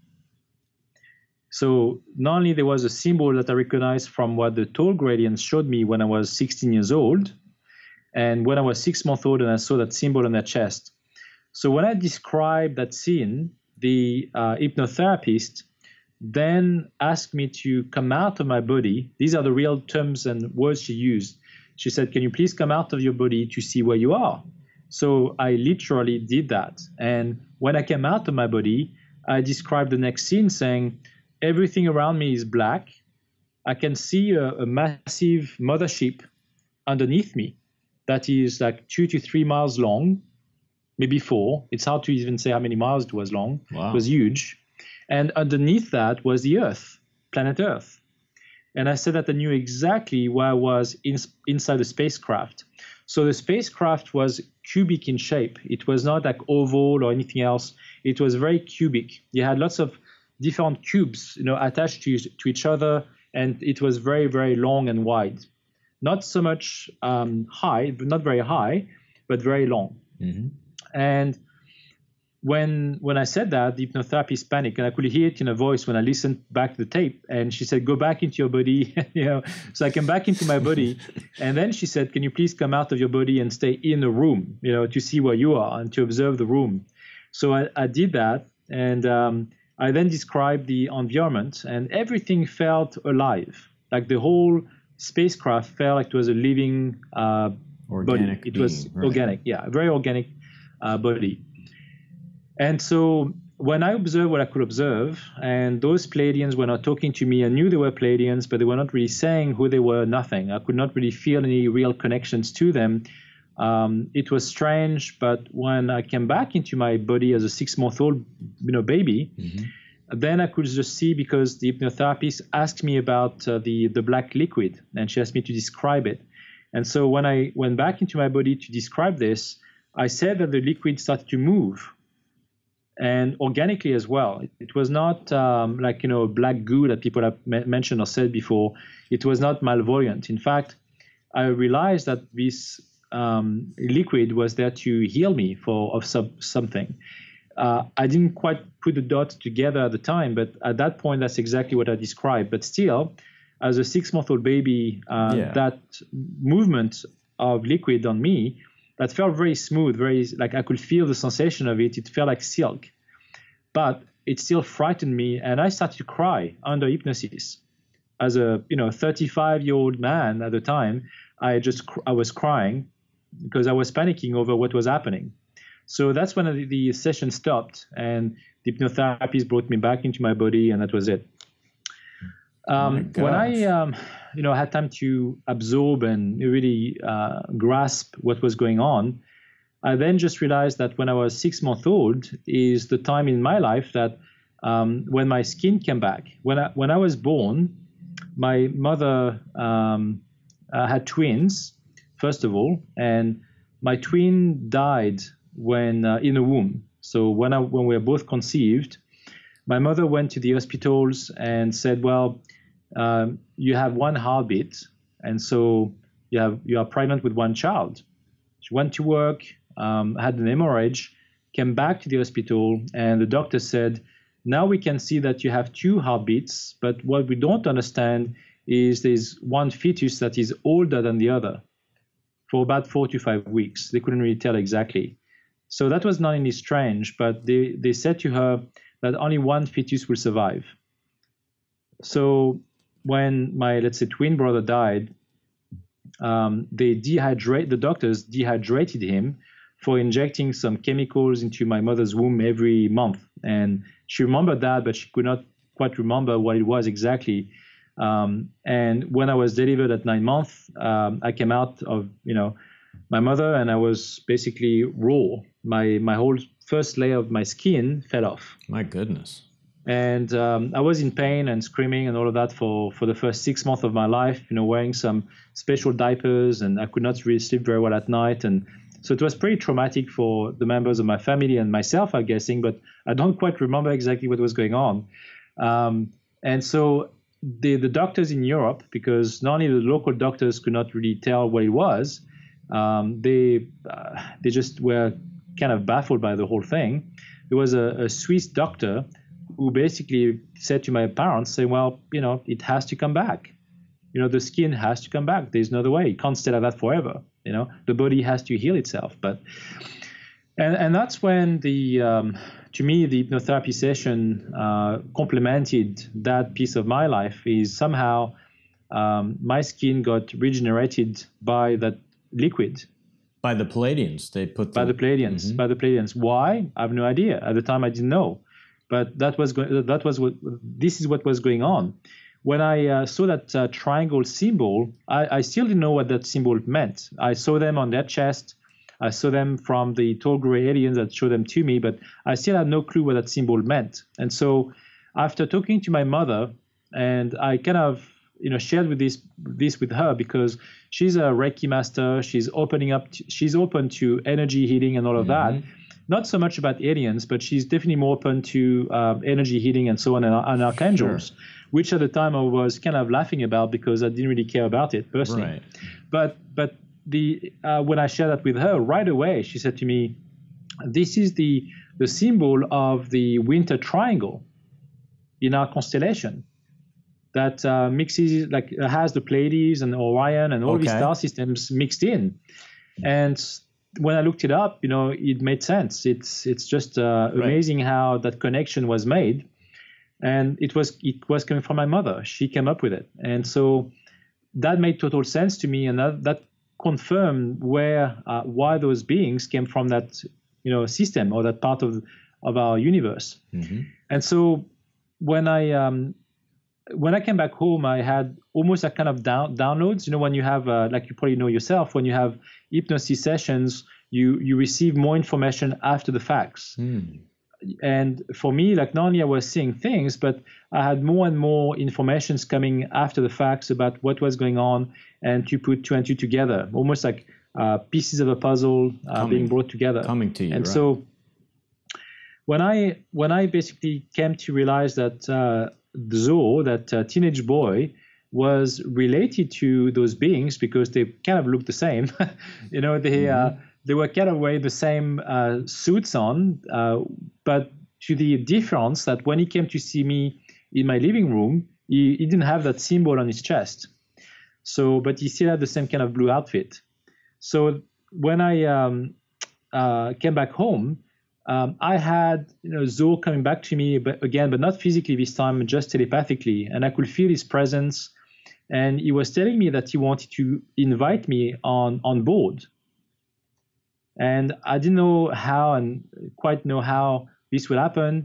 So not only there was a symbol that I recognized from what the tall gradients showed me when I was sixteen years old, and when I was six months old and I saw that symbol on their chest. So when I described that scene, the uh, hypnotherapist then asked me to come out of my body. These are the real terms and words she used. She said, can you please come out of your body to see where you are? So I literally did that. And when I came out of my body, I described the next scene saying, everything around me is black. I can see a, a massive mothership underneath me that is like two to three miles long, maybe four. It's hard to even say how many miles it was long. Wow. It was huge. And underneath that was the Earth, planet Earth. And I said that I knew exactly where I was in, inside the spacecraft. So the spacecraft was cubic in shape. It was not like oval or anything else. It was very cubic. You had lots of different cubes, you know, attached to, to each other, and it was very, very long and wide. Not so much um, high, not very high, but very long. Mm-hmm. And When when I said that, the hypnotherapist panicked, and I could hear it in her voice when I listened back to the tape. And she said, "Go back into your body." you know, so I came back into my body, and then she said, "Can you please come out of your body and stay in the room, you know, to see where you are and to observe the room?" So I, I did that, and um, I then described the environment, and everything felt alive. Like the whole spacecraft felt like it was a living uh, organic body. It being, was right. organic, yeah, a very organic uh, body. And so when I observed what I could observe, and those Pleiadians were not talking to me, I knew they were Pleiadians, but they were not really saying who they were, nothing. I could not really feel any real connections to them. Um, it was strange, but when I came back into my body as a six-month-old, you know, baby, mm-hmm. then I could just see, because the hypnotherapist asked me about uh, the, the black liquid, and she asked me to describe it. And so when I went back into my body to describe this, I said that the liquid started to move, and organically as well. It, it was not um, like, you know, black goo that people have me- mentioned or said before. It was not malvoyant. In fact, I realized that this um, liquid was there to heal me for of sub- something. Uh, I didn't quite put the dots together at the time, but at that point, that's exactly what I described. But still, as a six-month-old baby, uh, Yeah. that movement of liquid on me, that felt very smooth, very like I could feel the sensation of it. It felt like silk, but it still frightened me, and I started to cry under hypnosis. As a you know thirty-five-year-old man at the time, I just I was crying because I was panicking over what was happening. So that's when the, the session stopped, and the hypnotherapist brought me back into my body, and that was it. Um, Oh when I, um, you know, had time to absorb and really uh, grasp what was going on, I then just realized that when I was six months old is the time in my life that um, when my skin came back. When I when I was born, my mother um, uh, had twins, first of all, and my twin died when uh, in the womb. So when I when we were both conceived, my mother went to the hospitals and said, "Well, um, you have one heartbeat, and so you have you are pregnant with one child." She went to work, um, had an hemorrhage, came back to the hospital, and the doctor said, "Now we can see that you have two heartbeats, but what we don't understand is there's one fetus that is older than the other for about four to five weeks." They couldn't really tell exactly. So that was not only strange, but they, they said to her that only one fetus will survive. So when my, let's say, twin brother died, um, they dehydrate, the doctors dehydrated him for injecting some chemicals into my mother's womb every month. And she remembered that, but she could not quite remember what it was exactly. Um, and when I was delivered at nine months, um, I came out of, you know, my mother, and I was basically raw. My my whole first layer of my skin fell off. My goodness. And um, I was in pain and screaming and all of that for, for the first six months of my life, you know, wearing some special diapers, and I could not really sleep very well at night. And so it was pretty traumatic for the members of my family and myself, I'm guessing, but I don't quite remember exactly what was going on. Um, and so the, the doctors in Europe, because not only the local doctors could not really tell what it was, um, they, uh, they just were kind of baffled by the whole thing. There was a, a Swiss doctor who basically said to my parents, say, well, you know, it has to come back. You know, the skin has to come back. There's no other way. It can't stay like that forever. You know, the body has to heal itself. But, and, and that's when the, um, to me, the hypnotherapy session uh, complemented that piece of my life. Is somehow um, my skin got regenerated by that liquid. By the Pleiadians, they put the, by the Pleiadians. Mm-hmm. By the Pleiadians. Why? I have no idea. At the time, I didn't know. But that was go- that was what this is what was going on. When I uh, saw that uh, triangle symbol, I, I still didn't know what that symbol meant. I saw them on their chest. I saw them from the tall gray aliens that showed them to me, but I still had no clue what that symbol meant. And so, after talking to my mother, and I kind of you know shared with this this with her, because she's a Reiki master. She's opening up. To, she's open to energy healing and all of mm-hmm. that. Not so much about aliens, but she's definitely more open to um, energy healing and so on, and, and archangels, sure. which at the time I was kind of laughing about because I didn't really care about it personally. Right. But but the uh, when I shared that with her, right away she said to me, "This is the the symbol of the winter triangle in our constellation that uh, mixes like has the Pleiades and Orion and all okay. these star systems mixed in." And when I looked it up, you know, it made sense. It's it's just uh, amazing right. how that connection was made, and it was it was coming from my mother. She came up with it, and so that made total sense to me, and that, that confirmed where uh, why those beings came from, that you know system or that part of of our universe. Mm-hmm. And so when I um, when I came back home, I had almost a kind of down, downloads. You know, when you have, uh, like you probably know yourself, when you have hypnosis sessions, you you receive more information after the facts. Mm. and for me, like not only I was seeing things, but I had more and more informations coming after the facts about what was going on, and to put two and two together, almost like uh, pieces of a puzzle uh, coming, being brought together. Coming to you, and right. so when I when I basically came to realize that uh, Zo, that uh, teenage boy, was related to those beings because they kind of looked the same, you know, they. Mm-hmm. Uh, They were kind of wearing the same uh, suits on, uh, but to the difference that when he came to see me in my living room, he, he didn't have that symbol on his chest. So, but he still had the same kind of blue outfit. So when I um, uh, came back home, um, I had you know Zo coming back to me, but again, but not physically this time, just telepathically, and I could feel his presence. And he was telling me that he wanted to invite me on on board. And I didn't know how and quite know how this would happen,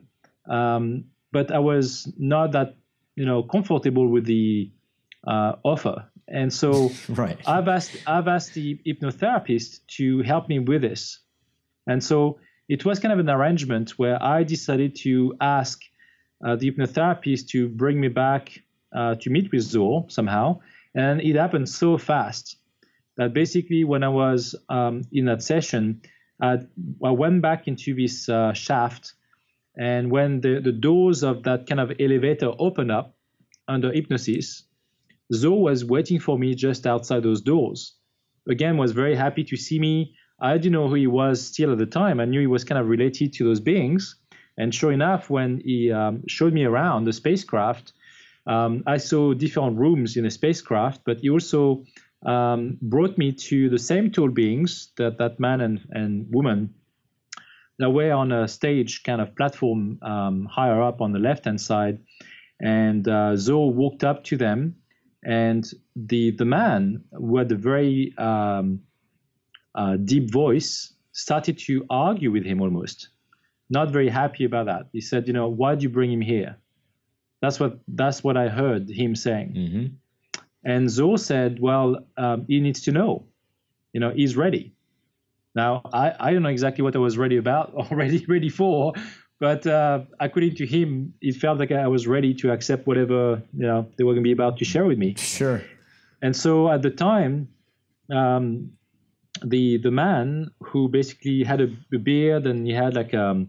um, but I was not that, you know, comfortable with the uh, offer. And so right. I've asked I've asked the hypnotherapist to help me with this. And so it was kind of an arrangement where I decided to ask uh, the hypnotherapist to bring me back uh, to meet with Zo somehow, and it happened so fast that basically when I was um, in that session, uh, I went back into this uh, shaft, and when the, the doors of that kind of elevator opened up under hypnosis, Zo was waiting for me just outside those doors. Again, was very happy to see me. I didn't know who he was still at the time. I knew he was kind of related to those beings. And sure enough, when he um, showed me around the spacecraft, um, I saw different rooms in the spacecraft, but he also Um, brought me to the same tall beings that that man and, and woman that were on a stage kind of platform um, higher up on the left-hand side. And uh, Zo walked up to them, and the the man with a very um, uh, deep voice started to argue with him almost. Not very happy about that. He said, you know, why do you bring him here? That's what that's what I heard him saying. Mm-hmm. And Zo said, well, um, he needs to know, you know, he's ready. Now, I, I don't know exactly what I was ready about or ready, ready for, but uh, according to him, it felt like I was ready to accept whatever, you know, they were going to be about to share with me. Sure. And so at the time, um, the the man who basically had a, a beard and he had like um,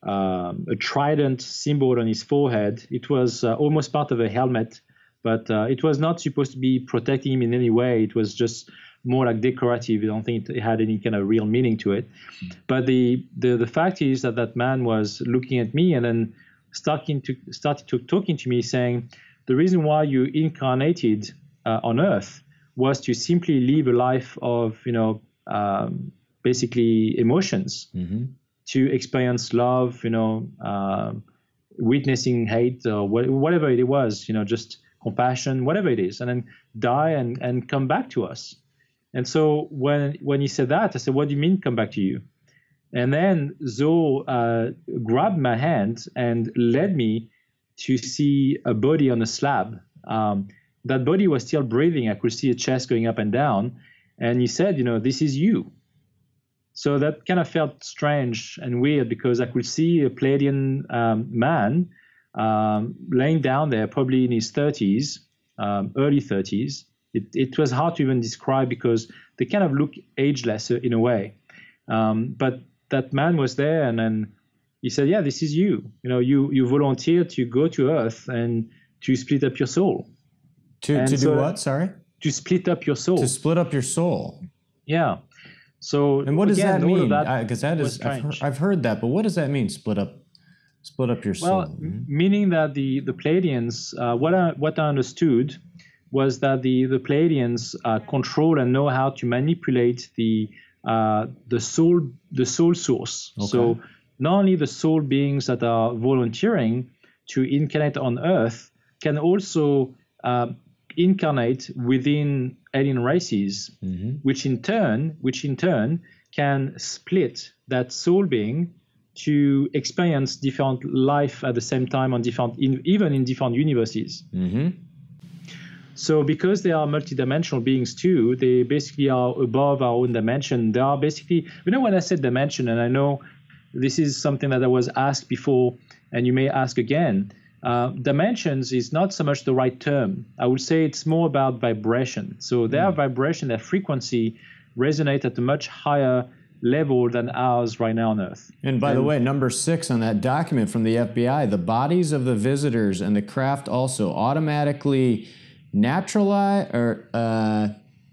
um, a trident symbol on his forehead, it was uh, almost part of a helmet. But uh, it was not supposed to be protecting him in any way. It was just more like decorative. I don't think it had any kind of real meaning to it. But the the, the fact is that that man was looking at me and then starting to started to talking to me, saying, the reason why you incarnated uh, on Earth was to simply live a life of, you know, um, basically emotions, mm-hmm. to experience love, you know, uh, witnessing hate or whatever it was, you know, just compassion, whatever it is, and then die and, and come back to us. And so when when he said that, I said, what do you mean come back to you? And then Zo uh, grabbed my hand and led me to see a body on a slab. Um, that body was still breathing. I could see a chest going up and down. And he said, you know, this is you. So that kind of felt strange and weird because I could see a Pleiadian um, man um, laying down there, probably in his thirties, um, early thirties. It, it was hard to even describe because they kind of look ageless in a way. Um, but that man was there, and then he said, yeah, this is you. You know, you, you volunteered to go to Earth and to split up your soul. To, to so do what, sorry? To split up your soul. To split up your soul. Yeah. So and what does again, that mean? Because that, that is, I've heard, I've heard that, but what does that mean? Split up, split up your soul. Well, mm-hmm. meaning that the the Pleiadians, uh, what I what I understood was that the the Pleiadians uh, control and know how to manipulate the uh, the soul the soul source. Okay. So not only the soul beings that are volunteering to incarnate on Earth can also uh, incarnate within alien races, mm-hmm. which in turn, which in turn can split that soul being to experience different life at the same time on different, in, even in different universes. Mm-hmm. So because they are multidimensional beings too, they basically are above our own dimension. They are basically, you know, when I said dimension, and I know this is something that I was asked before, and you may ask again. Uh, dimensions is not so much the right term. I would say it's more about vibration. So their mm. vibration, their frequency resonate at a much higher level than ours right now on Earth. And by and, the way, number six on that document from the F B I, the bodies of the visitors and the craft also automatically naturalize or uh,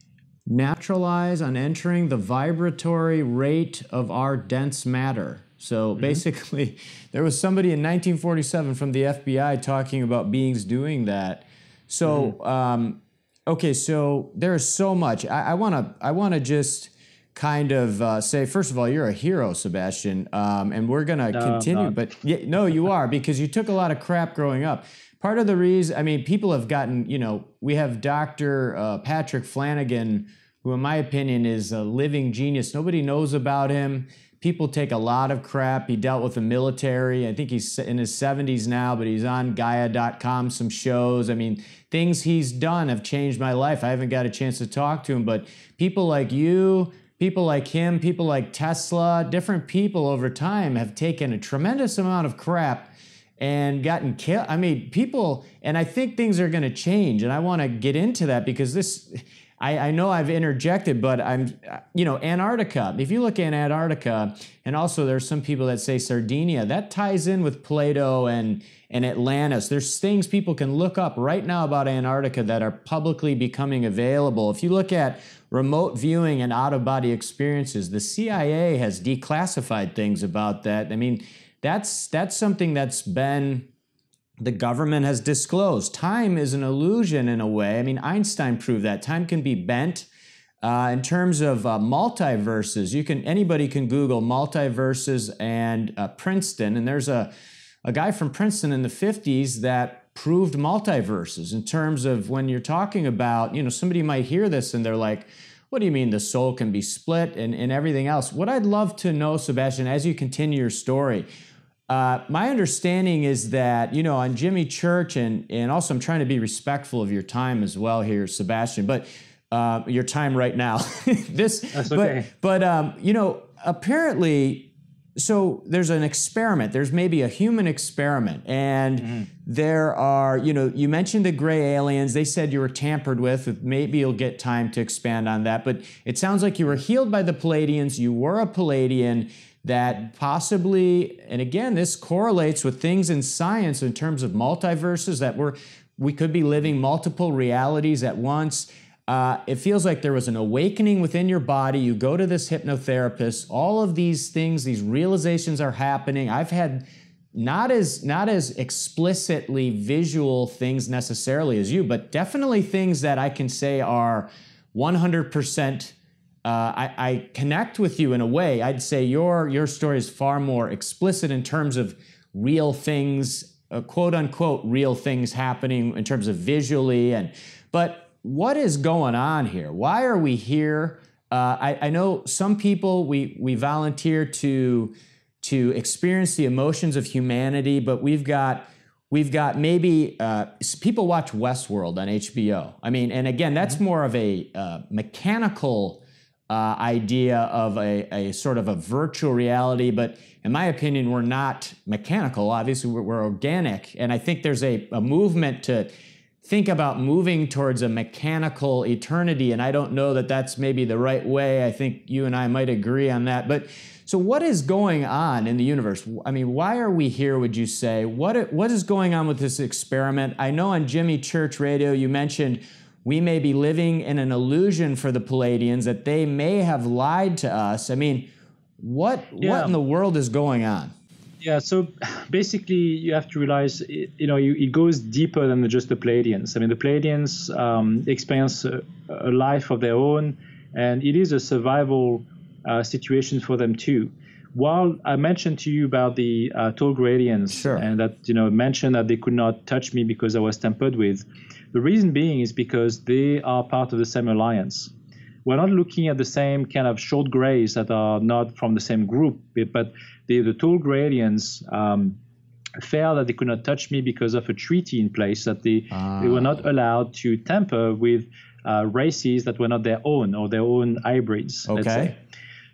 naturalize on entering the vibratory rate of our dense matter. So mm-hmm. basically, there was somebody in nineteen forty-seven from the F B I talking about beings doing that. So, mm-hmm. um, okay, so there is so much. I want to I want to just kind of uh, say, first of all, you're a hero, Sebastian, um, and we're going to no, continue. But yeah, no, you are, because you took a lot of crap growing up. Part of the reason, I mean, people have gotten, you know, we have Doctor Uh, Patrick Flanagan, who in my opinion is a living genius. Nobody knows about him. People take a lot of crap. He dealt with the military. I think he's in his seventies now, but he's on Gaia dot com, some shows. I mean, things he's done have changed my life. I haven't got a chance to talk to him, but people like you, people like him, people like Tesla, different people over time have taken a tremendous amount of crap and gotten killed. I mean, people, and I think things are going to change, and I want to get into that because this... I, I know I've interjected, but I'm, you know, Antarctica. If you look at Antarctica, and also there's some people that say Sardinia, that ties in with Plato and, and Atlantis. There's things people can look up right now about Antarctica that are publicly becoming available. If you look at remote viewing and out-of-body experiences, the C I A has declassified things about that. I mean, that's that's something that's been... the government has disclosed. Time is an illusion in a way. I mean, Einstein proved that. Time can be bent. Uh, in terms of uh, multiverses, you can anybody can Google multiverses and uh, Princeton, and there's a, a guy from Princeton in the fifties that proved multiverses in terms of when you're talking about, you know, somebody might hear this and they're like, what do you mean the soul can be split and, and everything else? What I'd love to know, Sebastian, as you continue your story, Uh, my understanding is that, you know, on Jimmy Church, and, and also I'm trying to be respectful of your time as well here, Sebastian, but uh, your time right now. this, That's okay. But, but um, you know, apparently, so there's an experiment. There's maybe a human experiment, and mm-hmm. there are, you know, you mentioned the gray aliens. They said you were tampered with. Maybe you'll get time to expand on that, but it sounds like you were healed by the Palladians. You were a Palladian. That possibly, and again, this correlates with things in science in terms of multiverses, that we're, we could be living multiple realities at once. Uh, it feels like there was an awakening within your body. You go to this hypnotherapist. All of these things, these realizations are happening. I've had not as, not as explicitly visual things necessarily as you, but definitely things that I can say are one hundred percent Uh, I, I connect with you in a way. I'd say your your story is far more explicit in terms of real things, uh, quote unquote, real things happening in terms of visually. And but what is going on here? Why are we here? Uh, I, I know some people we we volunteer to to experience the emotions of humanity, but we've got. We've got maybe uh, people watch Westworld on H B O. I mean, and again, that's more of a uh, mechanical Uh, idea of a, a sort of a virtual reality, but in my opinion, we're not mechanical. Obviously, we're, we're organic, and I think there's a, a movement to think about moving towards a mechanical eternity, and I don't know that that's maybe the right way. I think you and I might agree on that. But so what is going on in the universe? I mean, why are we here, would you say? What, what is going on with this experiment? I know on Jimmy Church Radio you mentioned we may be living in an illusion for the Palladians, that they may have lied to us. I mean, what yeah. what in the world is going on? Yeah, so basically you have to realize, you know, it goes deeper than just the Palladians. I mean, the Palladians um, experience a, a life of their own, and it is a survival uh, situation for them too. While I mentioned to you about the uh, tall gradients, sure. and that, you know, mentioned that they could not touch me because I was tampered with, the reason being is because they are part of the same alliance. We're not looking at the same kind of short grays that are not from the same group, but the, the tall gradients um, felt that they could not touch me because of a treaty in place, that they, ah. they were not allowed to tamper with uh, races that were not their own or their own hybrids, okay. let's say.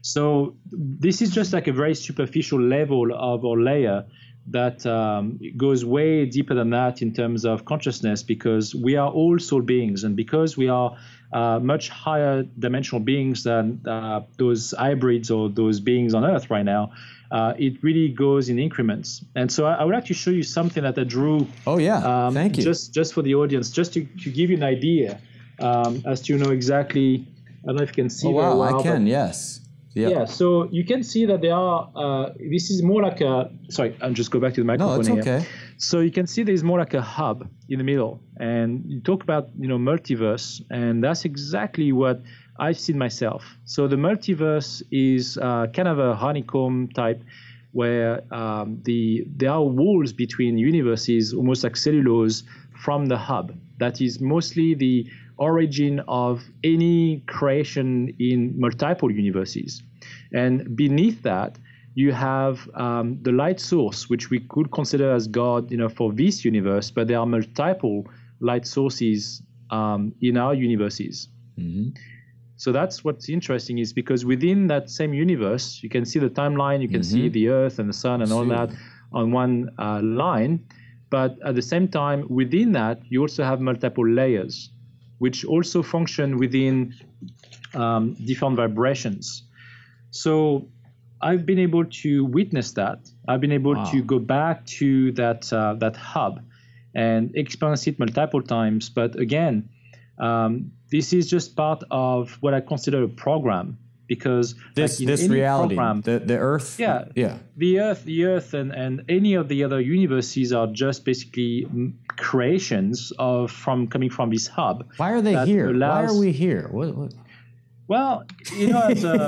So this is just like a very superficial level of or layer that um, goes way deeper than that in terms of consciousness, because we are all soul beings, and because we are uh, much higher dimensional beings than uh, those hybrids or those beings on Earth right now. Uh, it really goes in increments. And so I, I would like to show you something that I drew. Oh yeah, um, thank you. Just just for the audience, just to, to give you an idea um, as to know exactly. I don't know if you can see. Oh very wow, well, I can. Yes. Yep. Yeah, so you can see that there are, uh, this is more like a, sorry, I'll just go back to the microphone No, it's here. okay. So you can see there's more like a hub in the middle. And you talk about, you know, multiverse, and that's exactly what I've seen myself. So the multiverse is uh, kind of a honeycomb type where um, the there are walls between universes, almost like cellulose, from the hub. That is mostly the origin of any creation in multiple universes. And beneath that, you have um, the light source, which we could consider as God, you know, for this universe, but there are multiple light sources um, in our universes. Mm-hmm. So that's what's interesting, is because within that same universe, you can see the timeline, you can mm-hmm. see the Earth and the Sun and all that on one uh, line. But at the same time, within that, you also have multiple layers, which also function within um, different vibrations. So I've been able to witness that. I've been able wow. to go back to that uh, that hub and experience it multiple times. But again, um, this is just part of what I consider a program, because this like this reality, program, the the Earth, yeah, yeah, the Earth, the Earth, and, and any of the other universes are just basically creations of from coming from this hub. Why are they here? Allows, Why are we here? What, what? Well, you know, as, a,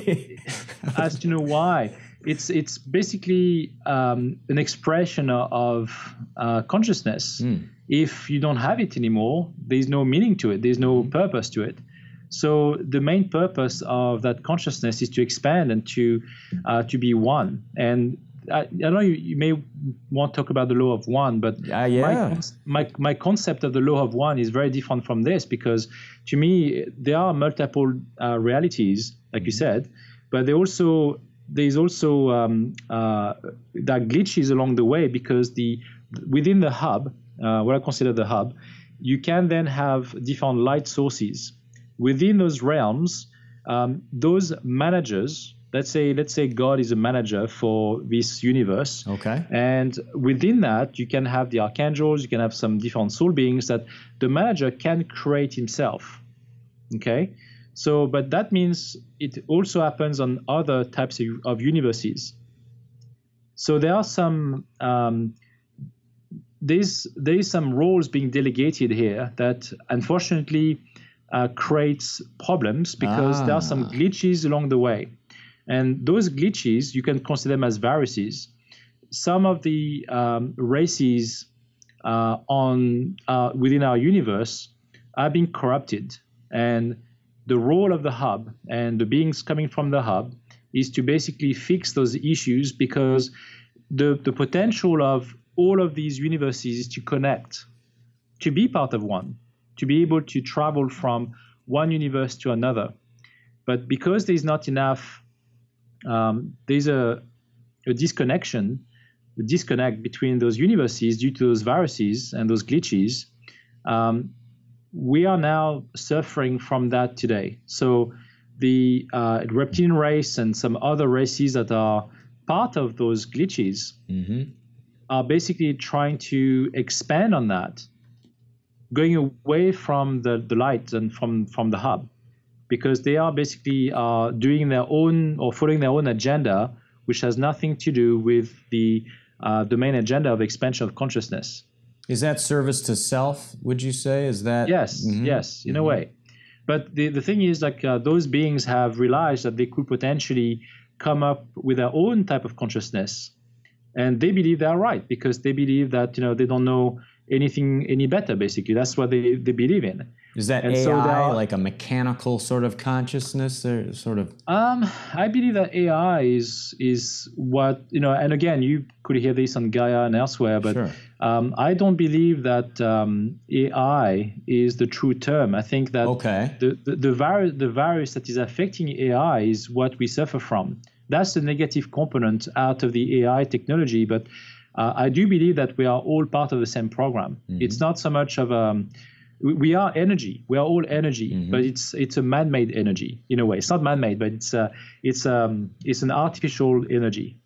as to know why, it's it's basically um, an expression of uh, consciousness. Mm. If you don't have it anymore, there's no meaning to it. There's no purpose to it. So the main purpose of that consciousness is to expand and to uh, to be one. And I, I know you, you may want to talk about the law of one, but uh, yeah. my, my my concept of the law of one is very different from this, because to me there are multiple uh, realities, like you said, but there also there's also um, uh, there are glitches along the way, because the within the hub, uh, what I consider the hub, you can then have different light sources. Within those realms, um, those managers, let's say let's say God is a manager for this universe. Okay. And within that, you can have the archangels, you can have some different soul beings that the manager can create himself. Okay. So, but that means it also happens on other types of, of universes. So there are some um, there's there's some roles being delegated here that unfortunately Uh, creates problems, because ah. there are some glitches along the way. And those glitches, you can consider them as viruses. Some of the um, races uh, on uh, within our universe are being corrupted. And the role of the hub and the beings coming from the hub is to basically fix those issues, because the, the potential of all of these universes is to connect, to be part of one, to be able to travel from one universe to another. But because there's not enough, um, there's a, a disconnection, a disconnect between those universes due to those viruses and those glitches, um, we are now suffering from that today. So the uh, reptilian race and some other races that are part of those glitches mm-hmm. are basically trying to expand on that, going away from the, the light and from, from the hub, because they are basically uh, doing their own or following their own agenda, which has nothing to do with the, uh, the main agenda of expansion of consciousness. Is that service to self, would you say? Is that? Yes, mm-hmm. yes, in mm-hmm. a way. But the, the thing is, like uh, those beings have realized that they could potentially come up with their own type of consciousness. And they believe they're right, because they believe that, you know, they don't know anything any better. Basically, that's what they, they believe in. Is that and A I so are, like a mechanical sort of consciousness, or sort of? Um, I believe that A I is is what you know. And again, you could hear this on Gaia and elsewhere, but Sure. um, I don't believe that um, A I is the true term. I think that Okay. the the the virus the virus that is affecting A I is what we suffer from. That's the negative component out of the A I technology, but uh, I do believe that we are all part of the same program. Mm-hmm. It's not so much of a we are energy. We are all energy, mm-hmm. but it's it's a man-made energy in a way. It's not man-made, but it's uh, it's um it's an artificial energy.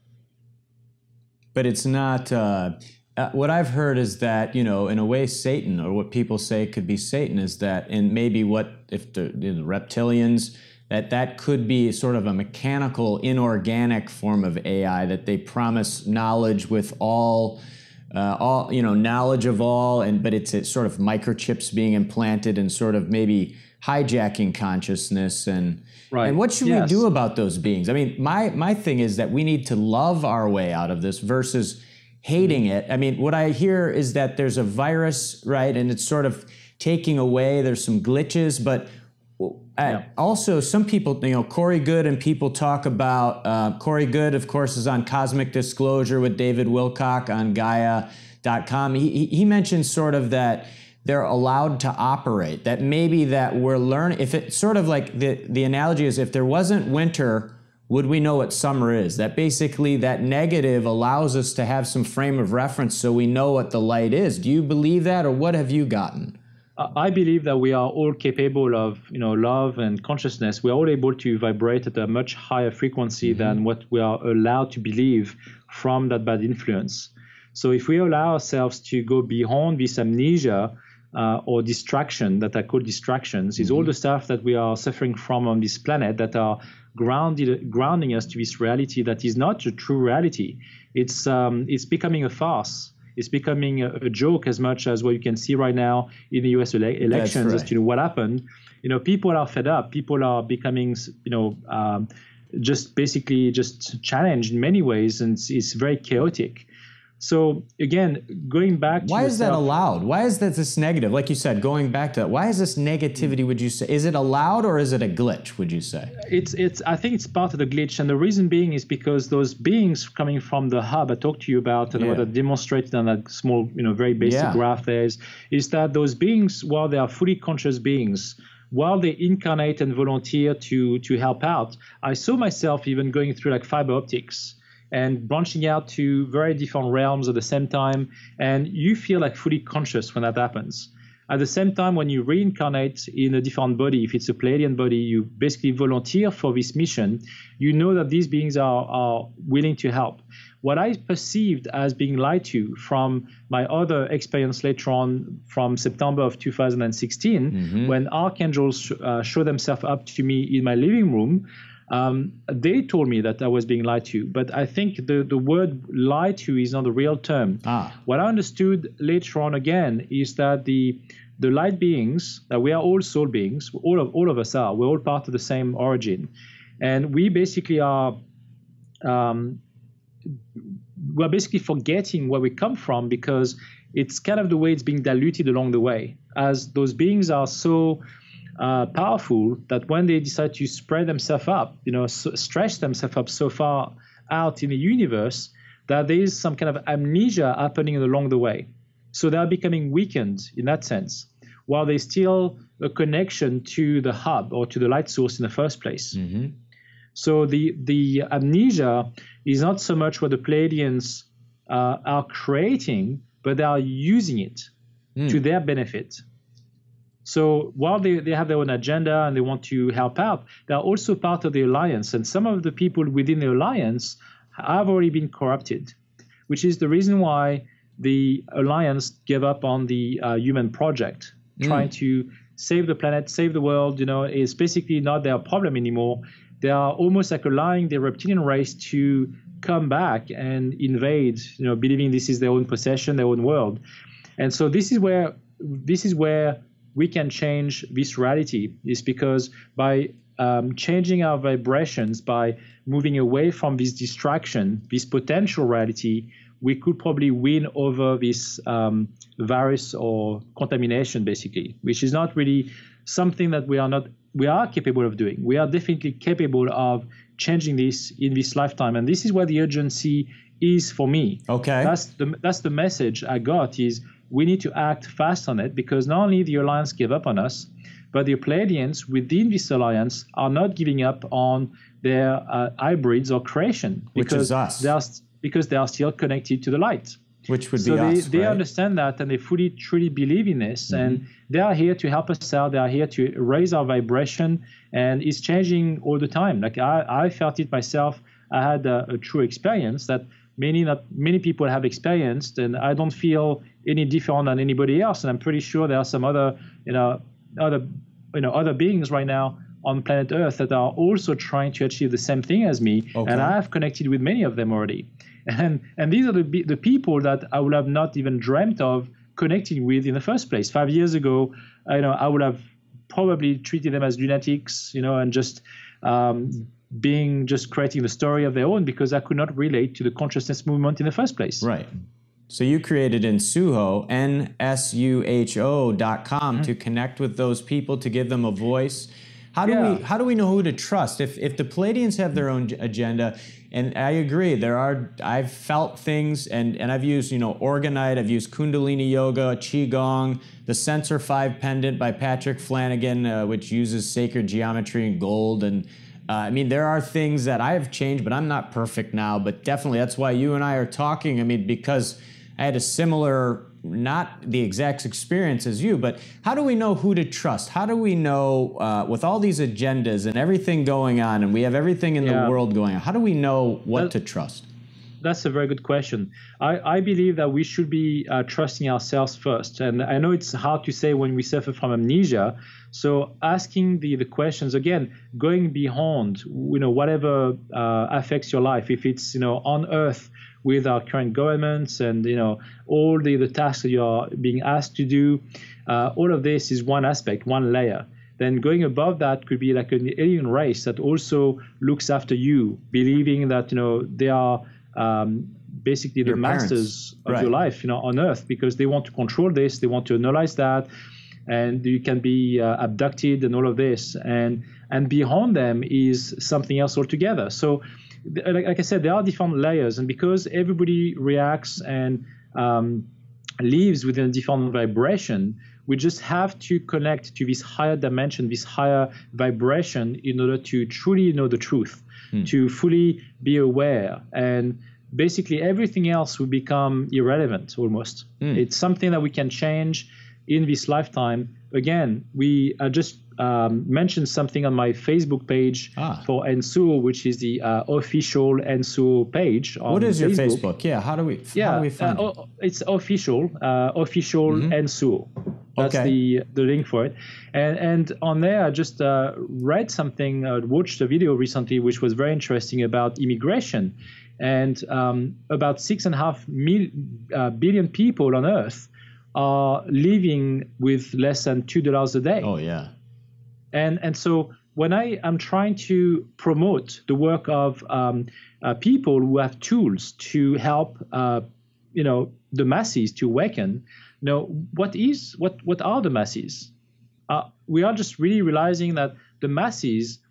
But it's not. Uh, uh, what I've heard is that, you know, in a way, Satan, or what people say could be Satan, is that, and maybe what if the, you know, reptilians, that that could be sort of a mechanical, inorganic form of A I, that they promise knowledge with all. Uh, all you know, knowledge of all, and but it's, it's sort of microchips being implanted and sort of maybe hijacking consciousness. And right. and what should yes. we do about those beings? I mean, my my thing is that we need to love our way out of this versus hating it. I mean, what I hear is that there's a virus, right, and it's sort of taking away. There's some glitches, but. Yeah. Also, some people, you know, Corey Goode and people talk about, uh, Corey Goode, of course, is on Cosmic Disclosure with David Wilcock on Gaia dot com. He, he mentions sort of that they're allowed to operate, that maybe that we're learning, if it's sort of like the, the analogy is if there wasn't winter, would we know what summer is? That basically that negative allows us to have some frame of reference so we know what the light is. Do you believe that, or what have you gotten? I believe that we are all capable of, you know, love and consciousness. We are all able to vibrate at a much higher frequency mm-hmm. than what we are allowed to believe from that bad influence. So if we allow ourselves to go beyond this amnesia uh, or distraction that I call distractions, mm-hmm. is all the stuff that we are suffering from on this planet that are grounded, grounding us to this reality that is not a true reality. It's um, it's becoming a farce. It's becoming a, a joke as much as what you can see right now in the U S ele- elections right. as to what happened. You know, people are fed up. People are becoming, you know, um, just basically just challenged in many ways, and it's, it's very chaotic. So again, going back to why is yourself, that allowed? Why is that this negative? Like you said, going back to that, why is this negativity? Would you say, is it allowed or is it a glitch? Would you say it's it's? I think it's part of the glitch, and the reason being is because those beings coming from the hub I talked to you about, and yeah. what I demonstrated on that small, you know, very basic yeah. graph there is, is that those beings, while they are fully conscious beings, while they incarnate and volunteer to to help out, I saw myself even going through like fiber optics and branching out to very different realms at the same time. And you feel like fully conscious when that happens. At the same time, when you reincarnate in a different body, if it's a Pleiadian body, you basically volunteer for this mission. You know that these beings are, are willing to help. What I perceived as being lied to from my other experience later on from September of two thousand sixteen, mm-hmm. when archangels uh, showed themselves up to me in my living room, Um, they told me that I was being lied to, but I think the, the word lied to is not a real term. Ah. What I understood later on again is that the the light beings, that we are all soul beings, all of all of us are, we're all part of the same origin, and we basically are um, we're basically forgetting where we come from because it's kind of the way it's being diluted along the way, as those beings are so Uh, powerful that when they decide to spread themselves up, you know, so stretch themselves up so far out in the universe that there is some kind of amnesia happening along the way. So they are becoming weakened in that sense, while there's still a connection to the hub or to the light source in the first place. Mm-hmm. So the the amnesia is not so much what the Pleiadians uh, are creating, but they are using it mm. to their benefit. So while they, they have their own agenda and they want to help out, they are also part of the alliance. And some of the people within the alliance have already been corrupted, which is the reason why the alliance gave up on the uh, human project, mm. trying to save the planet, save the world. You know, is basically not their problem anymore. They are almost like allowing the reptilian race to come back and invade, you know, believing this is their own possession, their own world. And so this is where this is where we can change this reality, is because by um, changing our vibrations by moving away from this distraction, this potential reality, we could probably win over this um, virus or contamination, basically, which is not really something that we are not we are capable of doing. We are definitely capable of changing this in this lifetime, and this is where the urgency is for me. Okay, that's the that's the message I got, is we need to act fast on it, because not only the alliance gave up on us, but the Pleiadians within this alliance are not giving up on their uh, hybrids or creation, because which is us. They are, because they are still connected to the light. Which would so be they, us, they right? understand that, and they fully, truly believe in this. Mm-hmm. And they are here to help us out. They are here to raise our vibration, and it's changing all the time. Like I, I felt it myself. I had a, a true experience that many not many people have experienced, and I don't feel any different than anybody else. And I'm pretty sure there are some other, you know, other, you know, other beings right now on planet Earth that are also trying to achieve the same thing as me. Okay. And I have connected with many of them already. And and these are the the people that I would have not even dreamt of connecting with in the first place. Five years ago, you know, I would have probably treated them as lunatics, you know, and just um, being just creating the story of their own, because I could not relate to the consciousness movement in the first place. Right. So you created Nsuho, N S U H O dot com, mm-hmm. to connect with those people, to give them a voice. How do yeah. we how do we know who to trust? If if the Pleiadians have their own agenda, and I agree, there are I've felt things, and and I've used, you know, Orgonite, I've used Kundalini Yoga, Qigong, the Sensor five pendant by Patrick Flanagan, uh, which uses sacred geometry and gold, and uh, I mean, there are things that I have changed, but I'm not perfect now. But definitely, that's why you and I are talking. I mean, because I had a similar, not the exact experience as you, but how do we know who to trust? How do we know, uh, with all these agendas and everything going on, and we have everything in yeah. the world going on, how do we know what that, to trust? That's a very good question. I, I believe that we should be uh, trusting ourselves first. And I know it's hard to say when we suffer from amnesia. So asking the, the questions, again, going beyond, you know, whatever uh, affects your life, if it's, you know, on Earth, with our current governments and, you know, all the, the tasks that you are being asked to do, uh, all of this is one aspect, one layer. Then going above that could be like an alien race that also looks after you, believing that, you know, they are um, basically the your masters parents. of Right. your life, you know, on Earth, because they want to control this, they want to analyze that, and you can be uh, abducted and all of this. And and beyond them is something else altogether. So, like I said, there are different layers, and because everybody reacts and um, lives within a different vibration, we just have to connect to this higher dimension, this higher vibration, in order to truly know the truth, hmm. to fully be aware. And basically everything else will become irrelevant almost. Hmm. It's something that we can change in this lifetime. Again, we are just Um, mentioned something on my Facebook page ah. for Nsuho, which is the uh, official Nsuho page on What is your Facebook. Facebook? Yeah, how do we yeah, how do we find uh, it? It's official, uh, official mm-hmm. Nsuho. That's okay. the the link for it. And and on there, I just uh, read something, uh, watched a video recently, which was very interesting about immigration, and um, about six and a half mil, uh, billion people on Earth are living with less than two dollars a day. Oh yeah. And and so when I am trying to promote the work of um, uh, people who have tools to help, uh, you know, the masses to awaken, you know, what is what what are the masses? Uh, we are just really realizing that the masses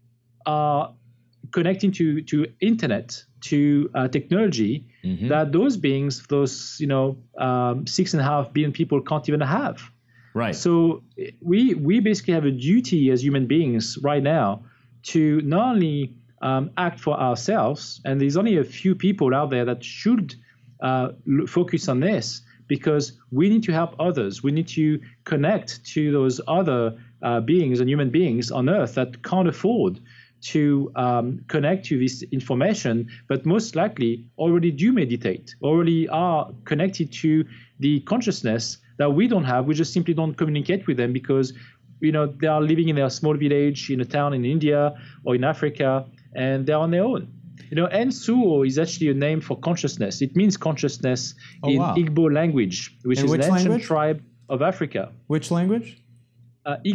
are connecting to to internet, to uh, technology, mm-hmm. that those beings, those you know, um, six and a half billion people can't even have. Right. So we we basically have a duty as human beings right now to not only um, act for ourselves, and there's only a few people out there that should uh, focus on this, because we need to help others. We need to connect to those other uh, beings and human beings on Earth that can't afford to um, connect to this information, but most likely already do meditate, already are connected to the consciousness that we don't have. We just simply don't communicate with them because, you know, they are living in their small village in a town in India or in Africa, and they're on their own. You know, Nsuho is actually a name for consciousness. It means consciousness oh, in wow. Igbo language, which in is which an ancient language? tribe of Africa. Which language? Uh, Igbo.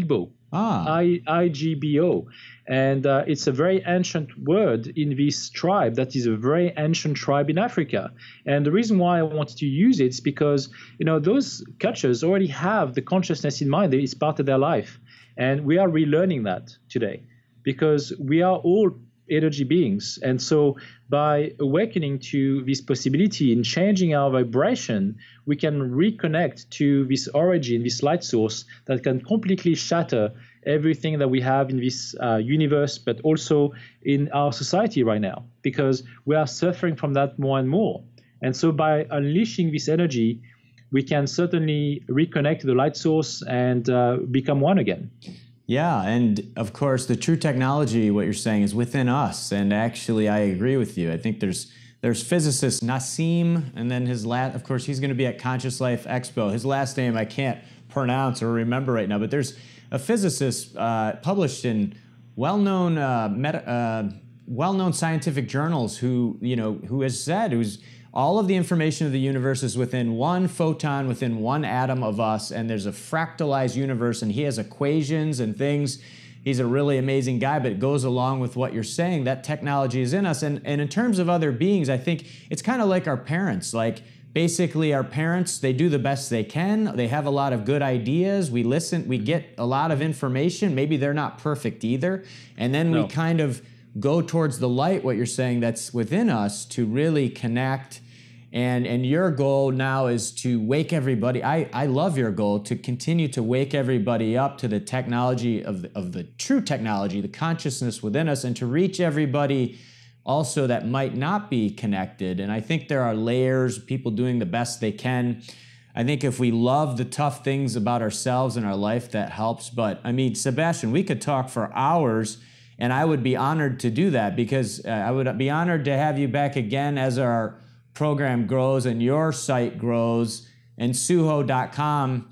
Ah. I, I G B O. And uh, it's a very ancient word in this tribe that is a very ancient tribe in Africa. And the reason why I wanted to use it is because, you know, those cultures already have the consciousness in mind. It's part of their life. And we are relearning that today because we are all energy beings. And so by awakening to this possibility and changing our vibration, we can reconnect to this origin, this light source that can completely shatter everything that we have in this uh, universe, but also in our society right now, because we are suffering from that more and more. And so by unleashing this energy, we can certainly reconnect to the light source and uh, become one again. Yeah, and of course, the true technology, what you're saying, is within us. And actually, I agree with you. I think there's there's physicist Nassim, and then his last, of course, he's going to be at Conscious Life Expo. His last name I can't pronounce or remember right now, but there's a physicist uh, published in well-known uh, meta, uh, well-known scientific journals who you know who has said who's all of the information of the universe is within one photon, within one atom of us, and there's a fractalized universe, and he has equations and things. He's a really amazing guy, but it goes along with what you're saying. That technology is in us. And, and in terms of other beings, I think it's kind of like our parents. Like, basically, our parents, they do the best they can. They have a lot of good ideas. We listen, we get a lot of information. Maybe they're not perfect either. And then no. we kind of go towards the light, what you're saying, that's within us to really connect. And and your goal now is to wake everybody. I, I love your goal to continue to wake everybody up to the technology of the, of the true technology, the consciousness within us, and to reach everybody also that might not be connected. And I think there are layers, people doing the best they can. I think if we love the tough things about ourselves and our life, that helps. But I mean, Sebastian, we could talk for hours, and I would be honored to do that because uh, I would be honored to have you back again as our program grows and your site grows, and suho dot com,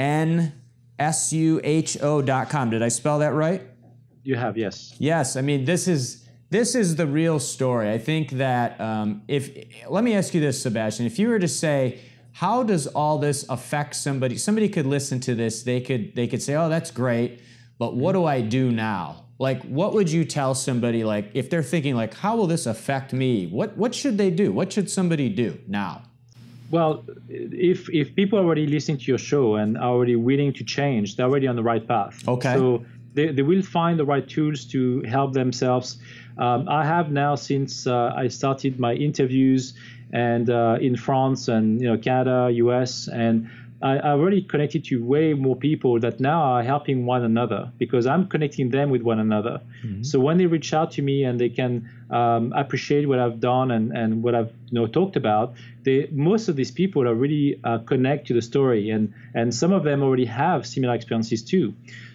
N S U H O dot com. Did I spell that right? You have, yes. Yes, I mean, this is this is the real story. I think that um, if, let me ask you this, Sebastian, if you were to say, how does all this affect somebody? Somebody could listen to this, they could, they could say, oh, that's great, but what do I do now? Like, what would you tell somebody, like, if they're thinking, like, how will this affect me? What what should they do? What should somebody do now? Well, if if people are already listening to your show and are already willing to change, they're already on the right path. Okay. So they, they will find the right tools to help themselves. Um, I have now, since uh, I started my interviews and uh, in France and you know Canada, U S, and I, I already connected to way more people that now are helping one another because I'm connecting them with one another. Mm-hmm. So when they reach out to me and they can um, appreciate what I've done and, and what I've you know talked about, they, most of these people are really uh, connect to the story, and and some of them already have similar experiences too.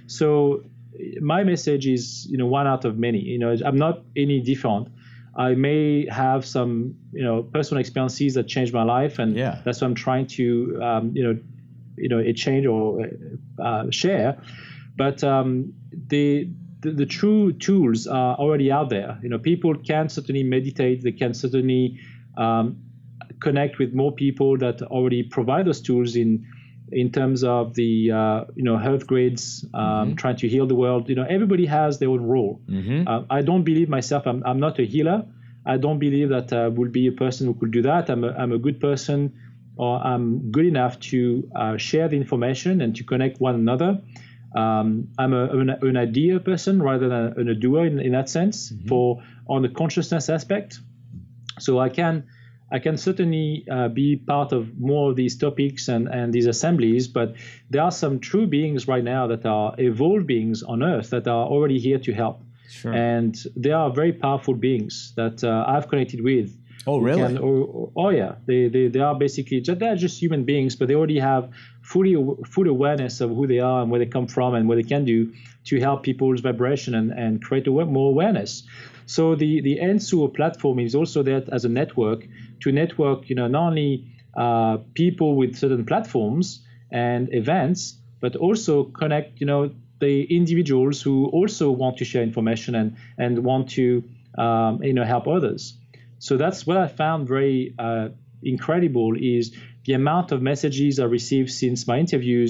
So my message is you know one out of many. You know I'm not any different. I may have some, you know, personal experiences that changed my life, and yeah. that's what I'm trying to, um, you know, you know, exchange or uh, share. But um, the, the the true tools are already out there. You know, people can certainly meditate. They can certainly um, connect with more people that already provide those tools in in terms of the uh, you know health grids, um, mm-hmm. trying to heal the world. You know, everybody has their own role. Mm-hmm. Uh, I don't believe myself. I'm I'm not a healer. I don't believe that I uh, will be a person who could do that. I'm a, I'm a good person, or I'm good enough to uh, share the information and to connect one another. Um, I'm a, an, an idea person rather than a doer in, in that sense, mm-hmm. for on the consciousness aspect. So I can I can certainly uh, be part of more of these topics and, and these assemblies, but there are some true beings right now that are evolved beings on Earth that are already here to help. Sure. And they are very powerful beings that uh, I've connected with. Oh, really? Can, or, or, oh, yeah. They, they they are basically just, they're just human beings, but they already have fully full awareness of who they are and where they come from and what they can do to help people's vibration and, and create a, more awareness. So the the N S U O platform is also there as a network to network, you know, not only uh, people with certain platforms and events, but also connect, you know, the individuals who also want to share information and and want to um, you know help others. So that's what I found very uh, incredible is the amount of messages I received since my interviews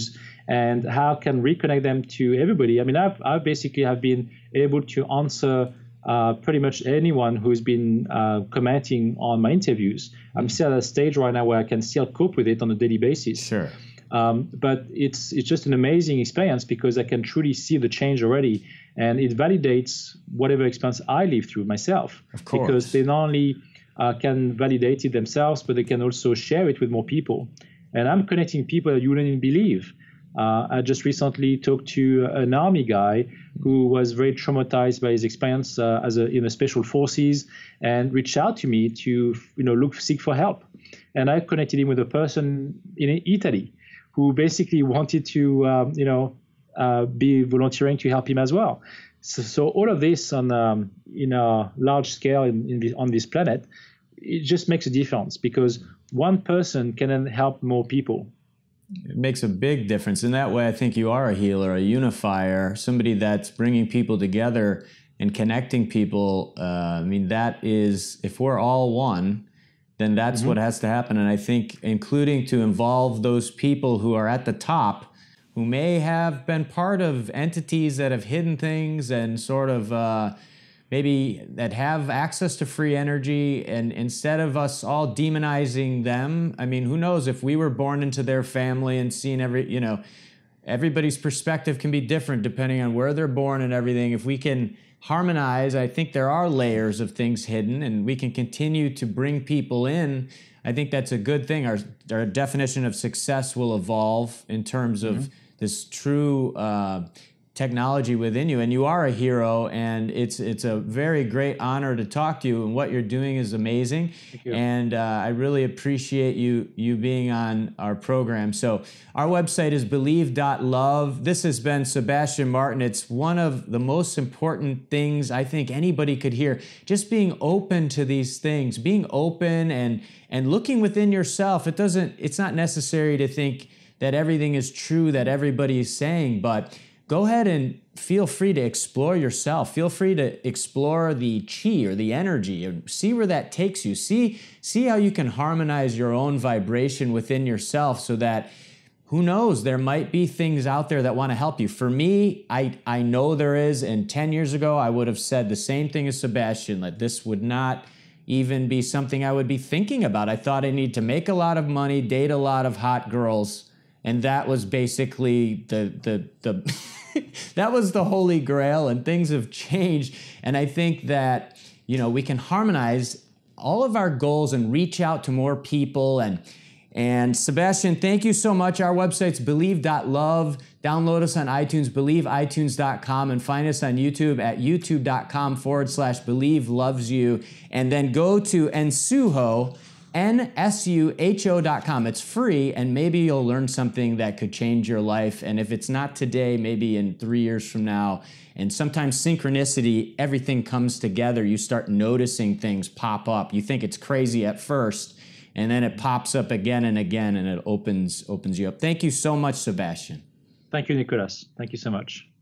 and how can reconnect them to everybody. I mean, I've, I basically have been able to answer uh, pretty much anyone who's been uh, commenting on my interviews. I'm still at a stage right now where I can still cope with it on a daily basis. Sure. Um, but it's it's just an amazing experience because I can truly see the change already, and it validates whatever experience I live through myself. Of course. Because they not only uh, can validate it themselves, but they can also share it with more people. And I'm connecting people that you wouldn't even believe. Uh, I just recently talked to an army guy who was very traumatized by his experience uh, as a in the special forces, and reached out to me to you know look seek for help. And I connected him with a person in Italy who basically wanted to, um, you know, uh, be volunteering to help him as well. So, so all of this on, um, in a large scale in, in the, on this planet, it just makes a difference because one person can then help more people. It makes a big difference. In that way, I think you are a healer, a unifier, somebody that's bringing people together and connecting people. Uh, I mean, that is, if we're all one, then that's mm-hmm. what has to happen. And I think including to involve those people who are at the top, who may have been part of entities that have hidden things and sort of uh, maybe that have access to free energy. And instead of us all demonizing them, I mean, who knows if we were born into their family and seen every, you know, everybody's perspective can be different depending on where they're born and everything. If we can harmonize, I think there are layers of things hidden, and we can continue to bring people in. I think that's a good thing. Our, our definition of success will evolve in terms of mm-hmm. this true uh, technology within you. And you are a hero, and it's it's a very great honor to talk to you, and what you're doing is amazing. Thank you. And uh, I really appreciate you you being on our program. So our website is believe dot love. This has been Sebastian Martin. It's one of the most important things I think anybody could hear. Just being open to these things, being open and and looking within yourself. It doesn't, it's not necessary to think that everything is true that everybody is saying, but go ahead and feel free to explore yourself. Feel free to explore the chi or the energy and see where that takes you. See, see how you can harmonize your own vibration within yourself so that, who knows, there might be things out there that want to help you. For me, I, I know there is, and ten years ago, I would have said the same thing as Sebastian, that this would not even be something I would be thinking about. I thought I need to make a lot of money, date a lot of hot girls, and that was basically the the the that was the holy grail, and things have changed. And I think that, you know, we can harmonize all of our goals and reach out to more people. And and Sebastian, thank you so much. Our website's believe dot love. Download us on iTunes, believe itunes dot com, and find us on YouTube at youtube dot com forward slash believe loves you. And then go to Nsuho, N S U H O dot com. It's free, and maybe you'll learn something that could change your life. And if it's not today, maybe in three years from now. And sometimes synchronicity, everything comes together. You start noticing things pop up. You think it's crazy at first, and then it pops up again and again, and it opens opens you up. Thank you so much, Sebastian. Thank you, Nicolas. Thank you so much.